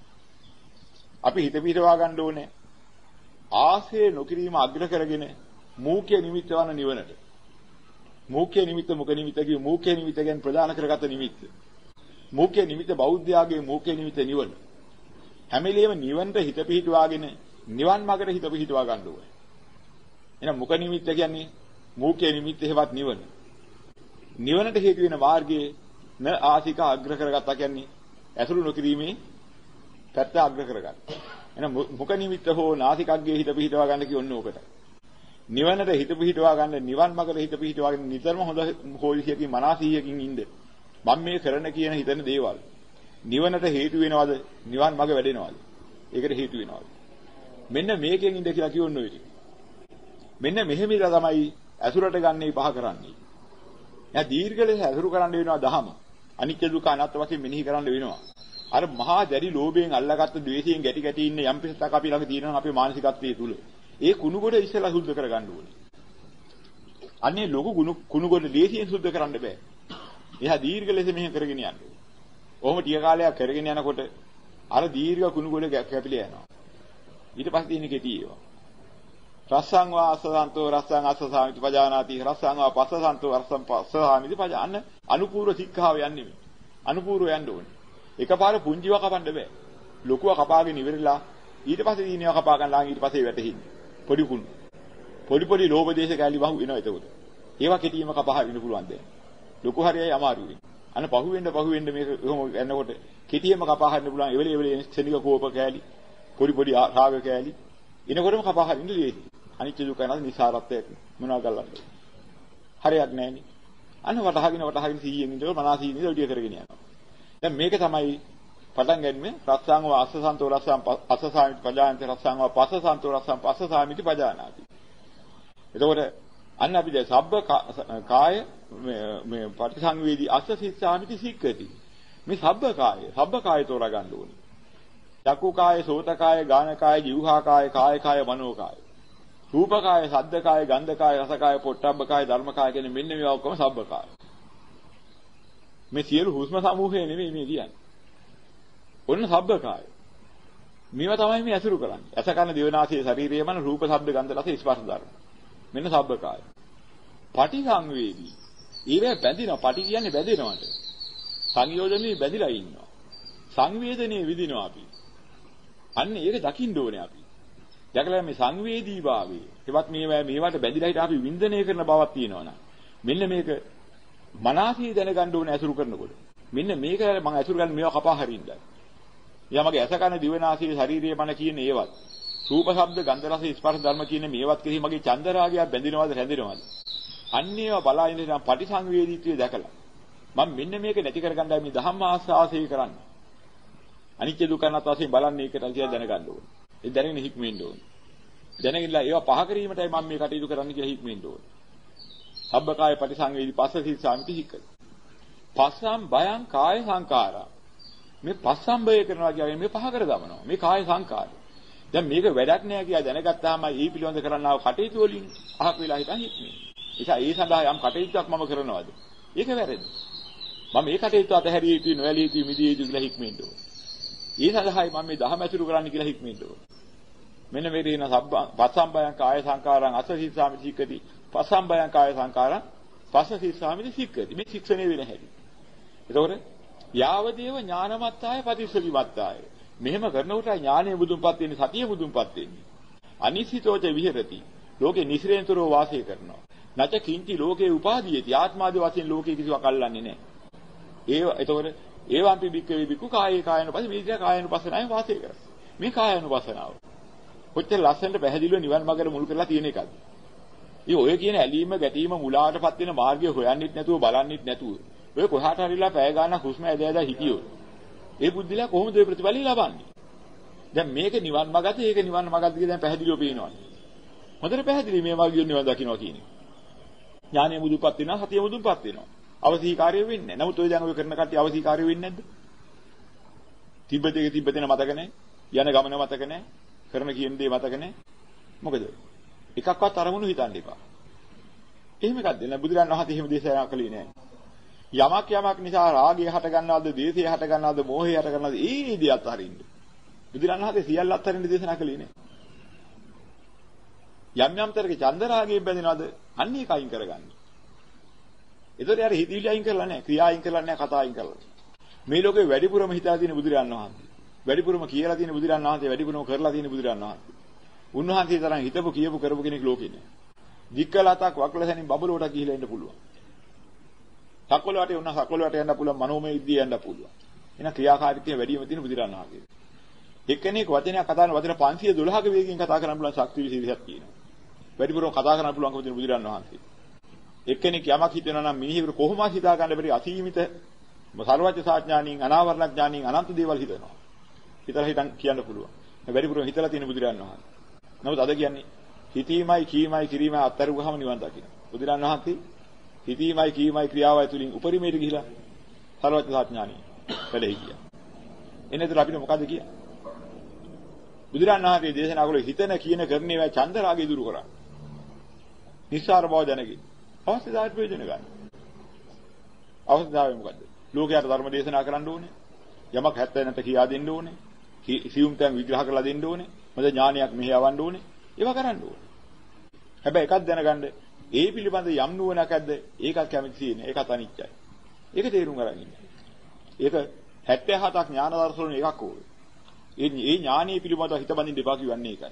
ආශ්‍රය නොකිරීම අග්‍ර කරගෙන මූඛ්‍ය නිමිත්ත වන නිවනට. මූඛ්‍ය නිමිත්ත මුඛ නිමිත්ත කිය මූඛ්‍ය නිමිත්ත ගැන ප්‍රදාන කරගත නිමිත්ත. මූඛ්‍ය නිමිත්ත බෞද්ධයාගේ මූඛ්‍ය නිමිත්ත නිවන. හැම වෙලේම නිවනට හිත පිහිටවාගෙන නිවන් මාර්ගයට හිත පිහිටවා ගන්න ඕනේ. එහෙනම් මුඛ නිමිත්ත කියන්නේ මූඛ්‍ය නිමිත්ත හේවත් නිවන. නිවනට හේතු වෙන මාර්ගයේ න ආසික අග්‍ර කරගත්තා කියන්නේ ඇසුරු නොකිරීමේ පැත්ත අග්‍ර කරගන්න. එහෙනම් මුඛ නිමිත්ත හෝ නාසිකග්ගේ හිත පිහිටවා ගන්න කියන්නේ ඕකට. නිවනට හිත පිහිටවා ගන්න නිවන් මාර්ගයට හිත පිහිටවාගෙන නිතරම හොඳ හොයිසියකින් මනසීයකින් ඉන්න. මම මේ කරන කියන හිතන දේවල් නිවනට හේතු වෙනවද? නිවන් මාර්ග වැඩෙනවද? ඒකට හේතු වෙනවද? මෙන්න මේකෙන් ඉඳ කියලා කියවන්න ඕනේ. මෙන්න මෙහෙම ඉඳලා තමයි ඇසුරට ගන්නේ පහ කරන්නේ. එයා දීර්ඝ ලෙස ඇසුරු කරන්න වෙනවා දහම. අනිත්‍ය දුක අනාත්ම වශයෙන් මෙනෙහි කරන්න වෙනවා. අර මහා දැඩි ලෝභයෙන් අල්ලාගත්ත ද්වේෂයෙන් ගැටි ගැටි ඉන්න යම් පිටක් අපි ළඟ තියෙනවා අපේ මානසිකත්වයේ තුල. ඒ කුණු ගොඩ ඉස්සෙල්ලා සුද්ධ කරගන්න ඕනේ. අන්නේ ලොකු කුණු ගොඩ ලේසියෙන් සුද්ධ කරන්න බෑ. එයා දීර්ඝ ලෙස මෙහෙම කරගෙන යන්න ඕනේ. ඔහොම ටික කාලයක් කරගෙන යනකොට අර දීර්ඝ කුණු ගොඩ කැපිලා යනවා. ඊට පස්සේ තියෙන කෙටි ඒවා. රස්සං වා අස්සසන්තෝ රස්සං අස්සසාමිති පජානාති රස්සං වා පස්සසන්තෝ රස්සං පස්සසාමිති පජාන්න අනුපූර්ව ශික්ෂාව යන්නේ මේ. අනුපූර්ව යන්න ඕනේ. එකපාර පුංචිව කපන්න බෑ. ලොකුව කපාගෙන ඉවරලා ඊට පස්සේ දිනේව කපා ගන්නලා ඊට පස්සේ වැටෙන්නේ. පොඩි කුණු. පොඩි ලෝභ දේශ කැලි වහු වෙනවා එතකොට. ඒවා කෙටියෙන්ම කපා හරින්න පුළුවන් දැන්. ලොකු හරියයි අමාරුයි. අන්න පහු වෙන්න මේක කොහොම යනකොට කෙටියෙන්ම කපා හරින්න පුළුවන්. එවෙලේ ක්ෂණික කෝප කැලි පොඩි රාග කැලි එනකොටම කපා හරින්න ලේසි. අනිත්‍ය දුක නැති නිසාරත්වයක් මොනවා ගල්ලන්නේ. හරියක් නැහෙනි. අන්න වටහාගෙන 100න් ඉඳලා 50 ඉඳලා ඔඩිය කරගෙන යනවා. දැන් මේක තමයි පටන් ගන්නේ රස්සංව අස්සසන්තෝ රස්සං අස්සසාමිති පජානති රස්සංව පස්සසන්තෝ රස්සං පස්සසාමිති පජානාති. එතකොට අන්න අපි දැන් සබ්බ කාය මේ පටිසංවේදී අස්සසිස්සාමිති සික්කති. මේ සබ්බ කාය තෝරා ගන්න ඕනේ. චක්කු කාය, සෝත කාය, ගාන කාය, જીවහා කාය, කාය කාය, මනෝ කාය. රූප කාය, ශබ්ද කාය, ගන්ධ කාය, රස කාය, පොට්ටබ්බ කාය, ධර්ම කාය කියන මෙන්න මේවා ඔක්කොම සබ්බ කාය. මේ සියලු හුස්ම සමූහය නෙමෙයි මේ කියන්නේ. ඔන්න සබ්බ කාය. මේවා තමයි මේ අසුරු කරන්නේ. ඇස කන දිව නාසය ශරීරය මන රූප ශබ්ද ගන්ධ රස ස්පර්ශ ධර්ම. මෙන්න සබ්බ කාය. පටි සංවේදී. ඊවේ බැඳිනවා. පටි කියන්නේ බැඳෙනවට. සංයෝජනේ බැඳිලා ඉන්නවා. සංවේදනයේ විදිනවා අපි. අන්න ඒක දකින්න ඕනේ අපි. දැකලා මේ සංවේදී භාවයේ. ඒවත් මේවට බැඳිලා හිට අපි වින්දනය කරන බවක් තියෙනවනම් මෙන්න මේක මනසේ දැනගන්න ඕනේ අසුරු කරනකොට. මෙන්න මේක මම අසුරු ගන්න මේවා කපා හරින්නයි. යාමගේ ඇස කන දිව නාසය ශරීරය මන කියන ඒවත් රූප ශබ්ද ගන්ධ රස ස්පර්ශ ධර්ම කියන මේවත් කෙරෙහි මගේ චන්දරාගය බැඳිනවද රැඳෙනවද? අන්න ඒවා බලා ඉඳලා පටිසංවේදීත්වය දැකලා මම මෙන්න මේක නැති කරගන්නයි මේ ධම්ම ආස්වාසය කරන්නේ. අනිත්‍ය දුක්ඛ අනාත්ම වශයෙන් බලන්නේ ඒකට කියලා දැනගන්න ඕනේ. ඒ දැනගෙන හික්මෙන්න ඕනේ. දැනගෙනලා ඒවා පහ කිරීමටයි මම මේ කටයුතු කරන්න කියලා හික්මෙන්න ඕනේ. සබ්බකාය පටිසංවේදී පස්සසී සාමිති හික්කති. පස්සම් බයං කාය සංකාරා. මේ පස්සම්බය කරනවා කියන්නේ මේ පහ කර දමනවා. මේ කාය සංකාරය. දැන් මේක වැඩක් නෑ කියලා දැනගත්තාම ඊ පිළිවෙඳ කරන්නා කටයුතු වලින් අහක් වෙලා හිටන් හික්මෙන්න. ඒ සඳහා යම් කටයුත්තක් මම කරනවාද? ඒක වැරදි. මම මේ කටයුත්ත අතහැරිය යුතුයි, නොඇලිය යුතුයි, මිදිය යුතුයි කියලා හික්මෙන්න ඕනේ. ඒ සඳහායි මම මේ දහම ඇසුරු කරන්න කියලා හික්මෙන්න ඕනේ. මෙන්න මේ දින පස්සම්බයං කාය සංකාරං අස්සසීසාමිති සික්කති. පස්සම්බයං කාය සංකාරං පස්සසීසාමිති සික්කති. මේ ශික්ෂණය වෙන හැටි. එතකොට යාවදේව ඥානමත්තාය පටිසලිමත්තාය. මෙහෙම කරනකොට ඥානෙ මුදුන්පත් වෙන්නේ, සතිය මුදුන්පත් වෙන්නේ. අනිසිතෝච විහෙරති. ලෝකේ නිසිරෙන්තරව වාසය කරනවා. නැච කිංචි ලෝකේ උපාදීයති. ආත්මාදී වශයෙන් ලෝකේ කිසිවක් අල්ලන්නේ නැහැ. එතකොට ඒවම්පි බික්කවේ බිකු කායේ කායනුපස්ස මේ විදිහ කායනුපස්සනාවේ වාසය කරා. මේ කායනුපස්සනාව. කොච්චර ලස්සනට පැහැදිලිව නිවන් මාර්ගයට මුල් කරලා තියෙන එකද? ඉතින් ඔය කියන ඇලීම ගැටීම මුලාවටපත් වෙන මාර්ගය හොයන්නෙත් නැතුව බලන්නෙත් නැතුව ඔය කොහාට හරිලා පැය ගානක් හුස්ම ඇදලා හිටියොත් ඒ බුද්ධිලා කොහොමද ඔය ප්‍රතිඵලය ලබන්නේ? දැන් මේක නිවන් මාර්ගද ඒක නිවන් මාර්ගද කියලා දැන් පැහැදිලිව පේනවා. හොඳට පැහැදිලි මේ මාර්ගය නිවන් දකින්නවා කියන්නේ. ඥානෙ මුදුපත් වෙනවා, සතිය මුදුපත් වෙනවා. අවසීකාරය වෙන්නේ නැහැ. නමුත් ඔය දැන් ඔය කරන කට්ටිය අවසීකාරය වෙන්නේ නැද්ද? තිබ්බතේ මතක නැහැ. යන ගමන මතක නැහැ. කරන කියන දේ මතක නැහැ. මොකද? එකක්වත් අරමුණු හිතන්න එපා. එහෙම එකක්ද? නෑ බුදුරන් වහන්සේ එහෙම දේශනා කළේ නෑ. යමක් නිසා රාගය හට ගන්නවද, ද්වේෂය හට ගන්නවද, මෝහය හට ගන්නවද, ඒ දේ අත්හරින්න. බුදුරන් වහන්සේ සියල්ල අත්හරින්න දේශනා කළේ නෑ. යම් තරක චන්දරාගයෙන් බැඳෙනවද, අන්න ඒක අයින් කරගන්න. ඒතකොට යාර හිතවිලි අයින් කරලා නෑ, ක්‍රියා අයින් කරලා නෑ, කතා අයින් කරලා. මේ ලෝකේ වැඩිපුරම හිතා තියෙන බුදුරන් වහන්සේ. වැඩිපුරම කියලා තියෙන බුදුරන් වහන්සේ, වැඩිපුරම කරලා තියෙන බුදුරන් වහන්සේ. උන්වහන්සේ තරම් හිතපු කියපු කරපු කෙනෙක් ලෝකේ නෑ. දික්කලතක් වක්ලසනින් බබලුවට ගිහිලා ඉන්න පුළුවන්. සක්වල වටේ උන්න සක්වල වටේ යන්න පුළුවන්, මනෝමය විද්‍යාව යන්න පුළුවන්. එහෙනම් ක්‍රියාකාරීත්වය වැඩිම තියෙන බුදුරන් වහන්සේ. එක්කෙනෙක් වචනයක් කතා කරන වචන 512ක වේගයෙන් කතා කරන්න පුළුවන් ශක්තිය 20ක් තියෙනවා. වැඩිපුරම කතා කරන්න පුළුවන්කම තියෙන බුදුරන් වහන්සේ. එක්කෙනෙක් යමක් හිතනවා නම් මිනිහෙකුට කොහොමද හිතා ගන්න බැරි අසීමිත සර්වඥ සාඥාණින් අනාවරණ ඥාණින් අනන්ත දේවල් හිතනවා. හිතලා හිතන් කියන්න පුළුවන්. වැඩිපුරම හිතලා තියෙන බුදුරන් වහන්සේ. නමුත් අද කියන්නේ හිතීමයි කීමයි කිරීමයි අත්තරුවහම නිවන් දකින්න. බුදුරන් වහන්සේ හිතීමයි කීමයි ක්‍රියාවයි තුලින් උපරිමයට ගිහිලා සර්වඥ සාඥාණින් වැඩේ කියා. එනේතර අපිට මොකද කියන්නේ? බුදුරන් වහන්සේ දේශනා කළේ හිතන කියන කරන්නේ වා ඡන්ද රාගය දුරු කරා. නිස්සාර බව දැනගි. අවශ්‍යතාවයට ප්‍රයෝජන ගන්න. අවශ්‍යතාවය මොකද්ද? ලෝකයට ධර්ම දේශනා කරන්න ඕනේ. යමක් 70 කියා දෙන්න ඕනේ. සියුම් තැන් විග්‍රහ කරලා දෙන්න ඕනේ. මොකද ඥානයක් මෙහි යවන්න ඕනේ. ඒවා කරන්න ඕනේ. හැබැයි එකක් දැනගන්න, ඒ පිළිබඳ යම් නුවණක් ඇද්ද? ඒකත් කැමති තියෙන. ඒකත් අනිත්‍යයි. ඒක තේරුම් අරගෙන ඉන්න. ඒක 77ක් ඥාන දර්ශන එකක් ඕනේ. ඒ ඥානීය පිළිබඳව හිත බඳින්න එපා කියවන්නේ ඒකයි.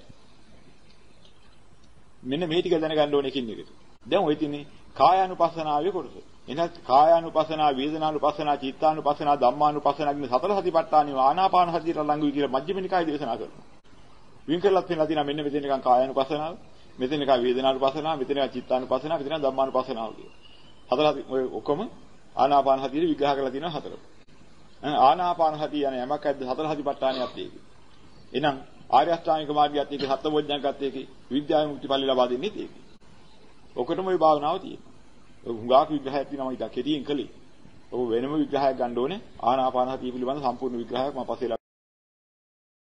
මෙන්න මේ ටික දැනගන්න ඕනේ එකින් එකට. දැන් ඔය තින්නේ කායානුපස්සනාවේ කොටස. එහෙනම් කායානුපස්සනා, වේදනානුපස්සනා, චිත්තානුපස්සනා, ධම්මානුපස්සනා කියන සතර සතිපට්ඨානිය ආනාපාන සතියට ළඟුයි කියලා මජ්ක්‍ධිම නිකායේ දේශනා කරනවා. වින් කරලත් වෙනවා තියෙනවා මෙන්න මෙතන නිකන් කායානුපස්සනාව, මෙතන නිකන් වේදනානුපස්සනාව, මෙතන නිකන් චිත්තානුපස්සනාව, මෙතන ධම්මානුපස්සනාව කියලා. හතර ඔය ඔක්කොම ආනාපාන සතියේ විග්‍රහ කරලා තියෙනවා හතර. ආනාපාන සතිය යන යමක් ඇද්ද සතර සතිපට්ඨානියත් ඒකේ. එහෙනම් ආර්ය අෂ්ටාංගික මාර්ගයත් ඒකේ සත්වෝඥංගත් ඒකේ විද්‍යාවේ මුක්තිපල්ලි ලබා දෙන්නේත් ඒකේ. ඔකටම ওই භාවනාව තියෙනවා. ඔය හුඟාක් විග්‍රහයක් තියෙනවා මම ඉතින් කෙටියෙන් කළේ. ඔබ වෙනම විග්‍රහයක් ගන්න ඕනේ ආනාපාන සතිය පිළිබඳ සම්පූර්ණ විග්‍රහයක් මම පස්සේ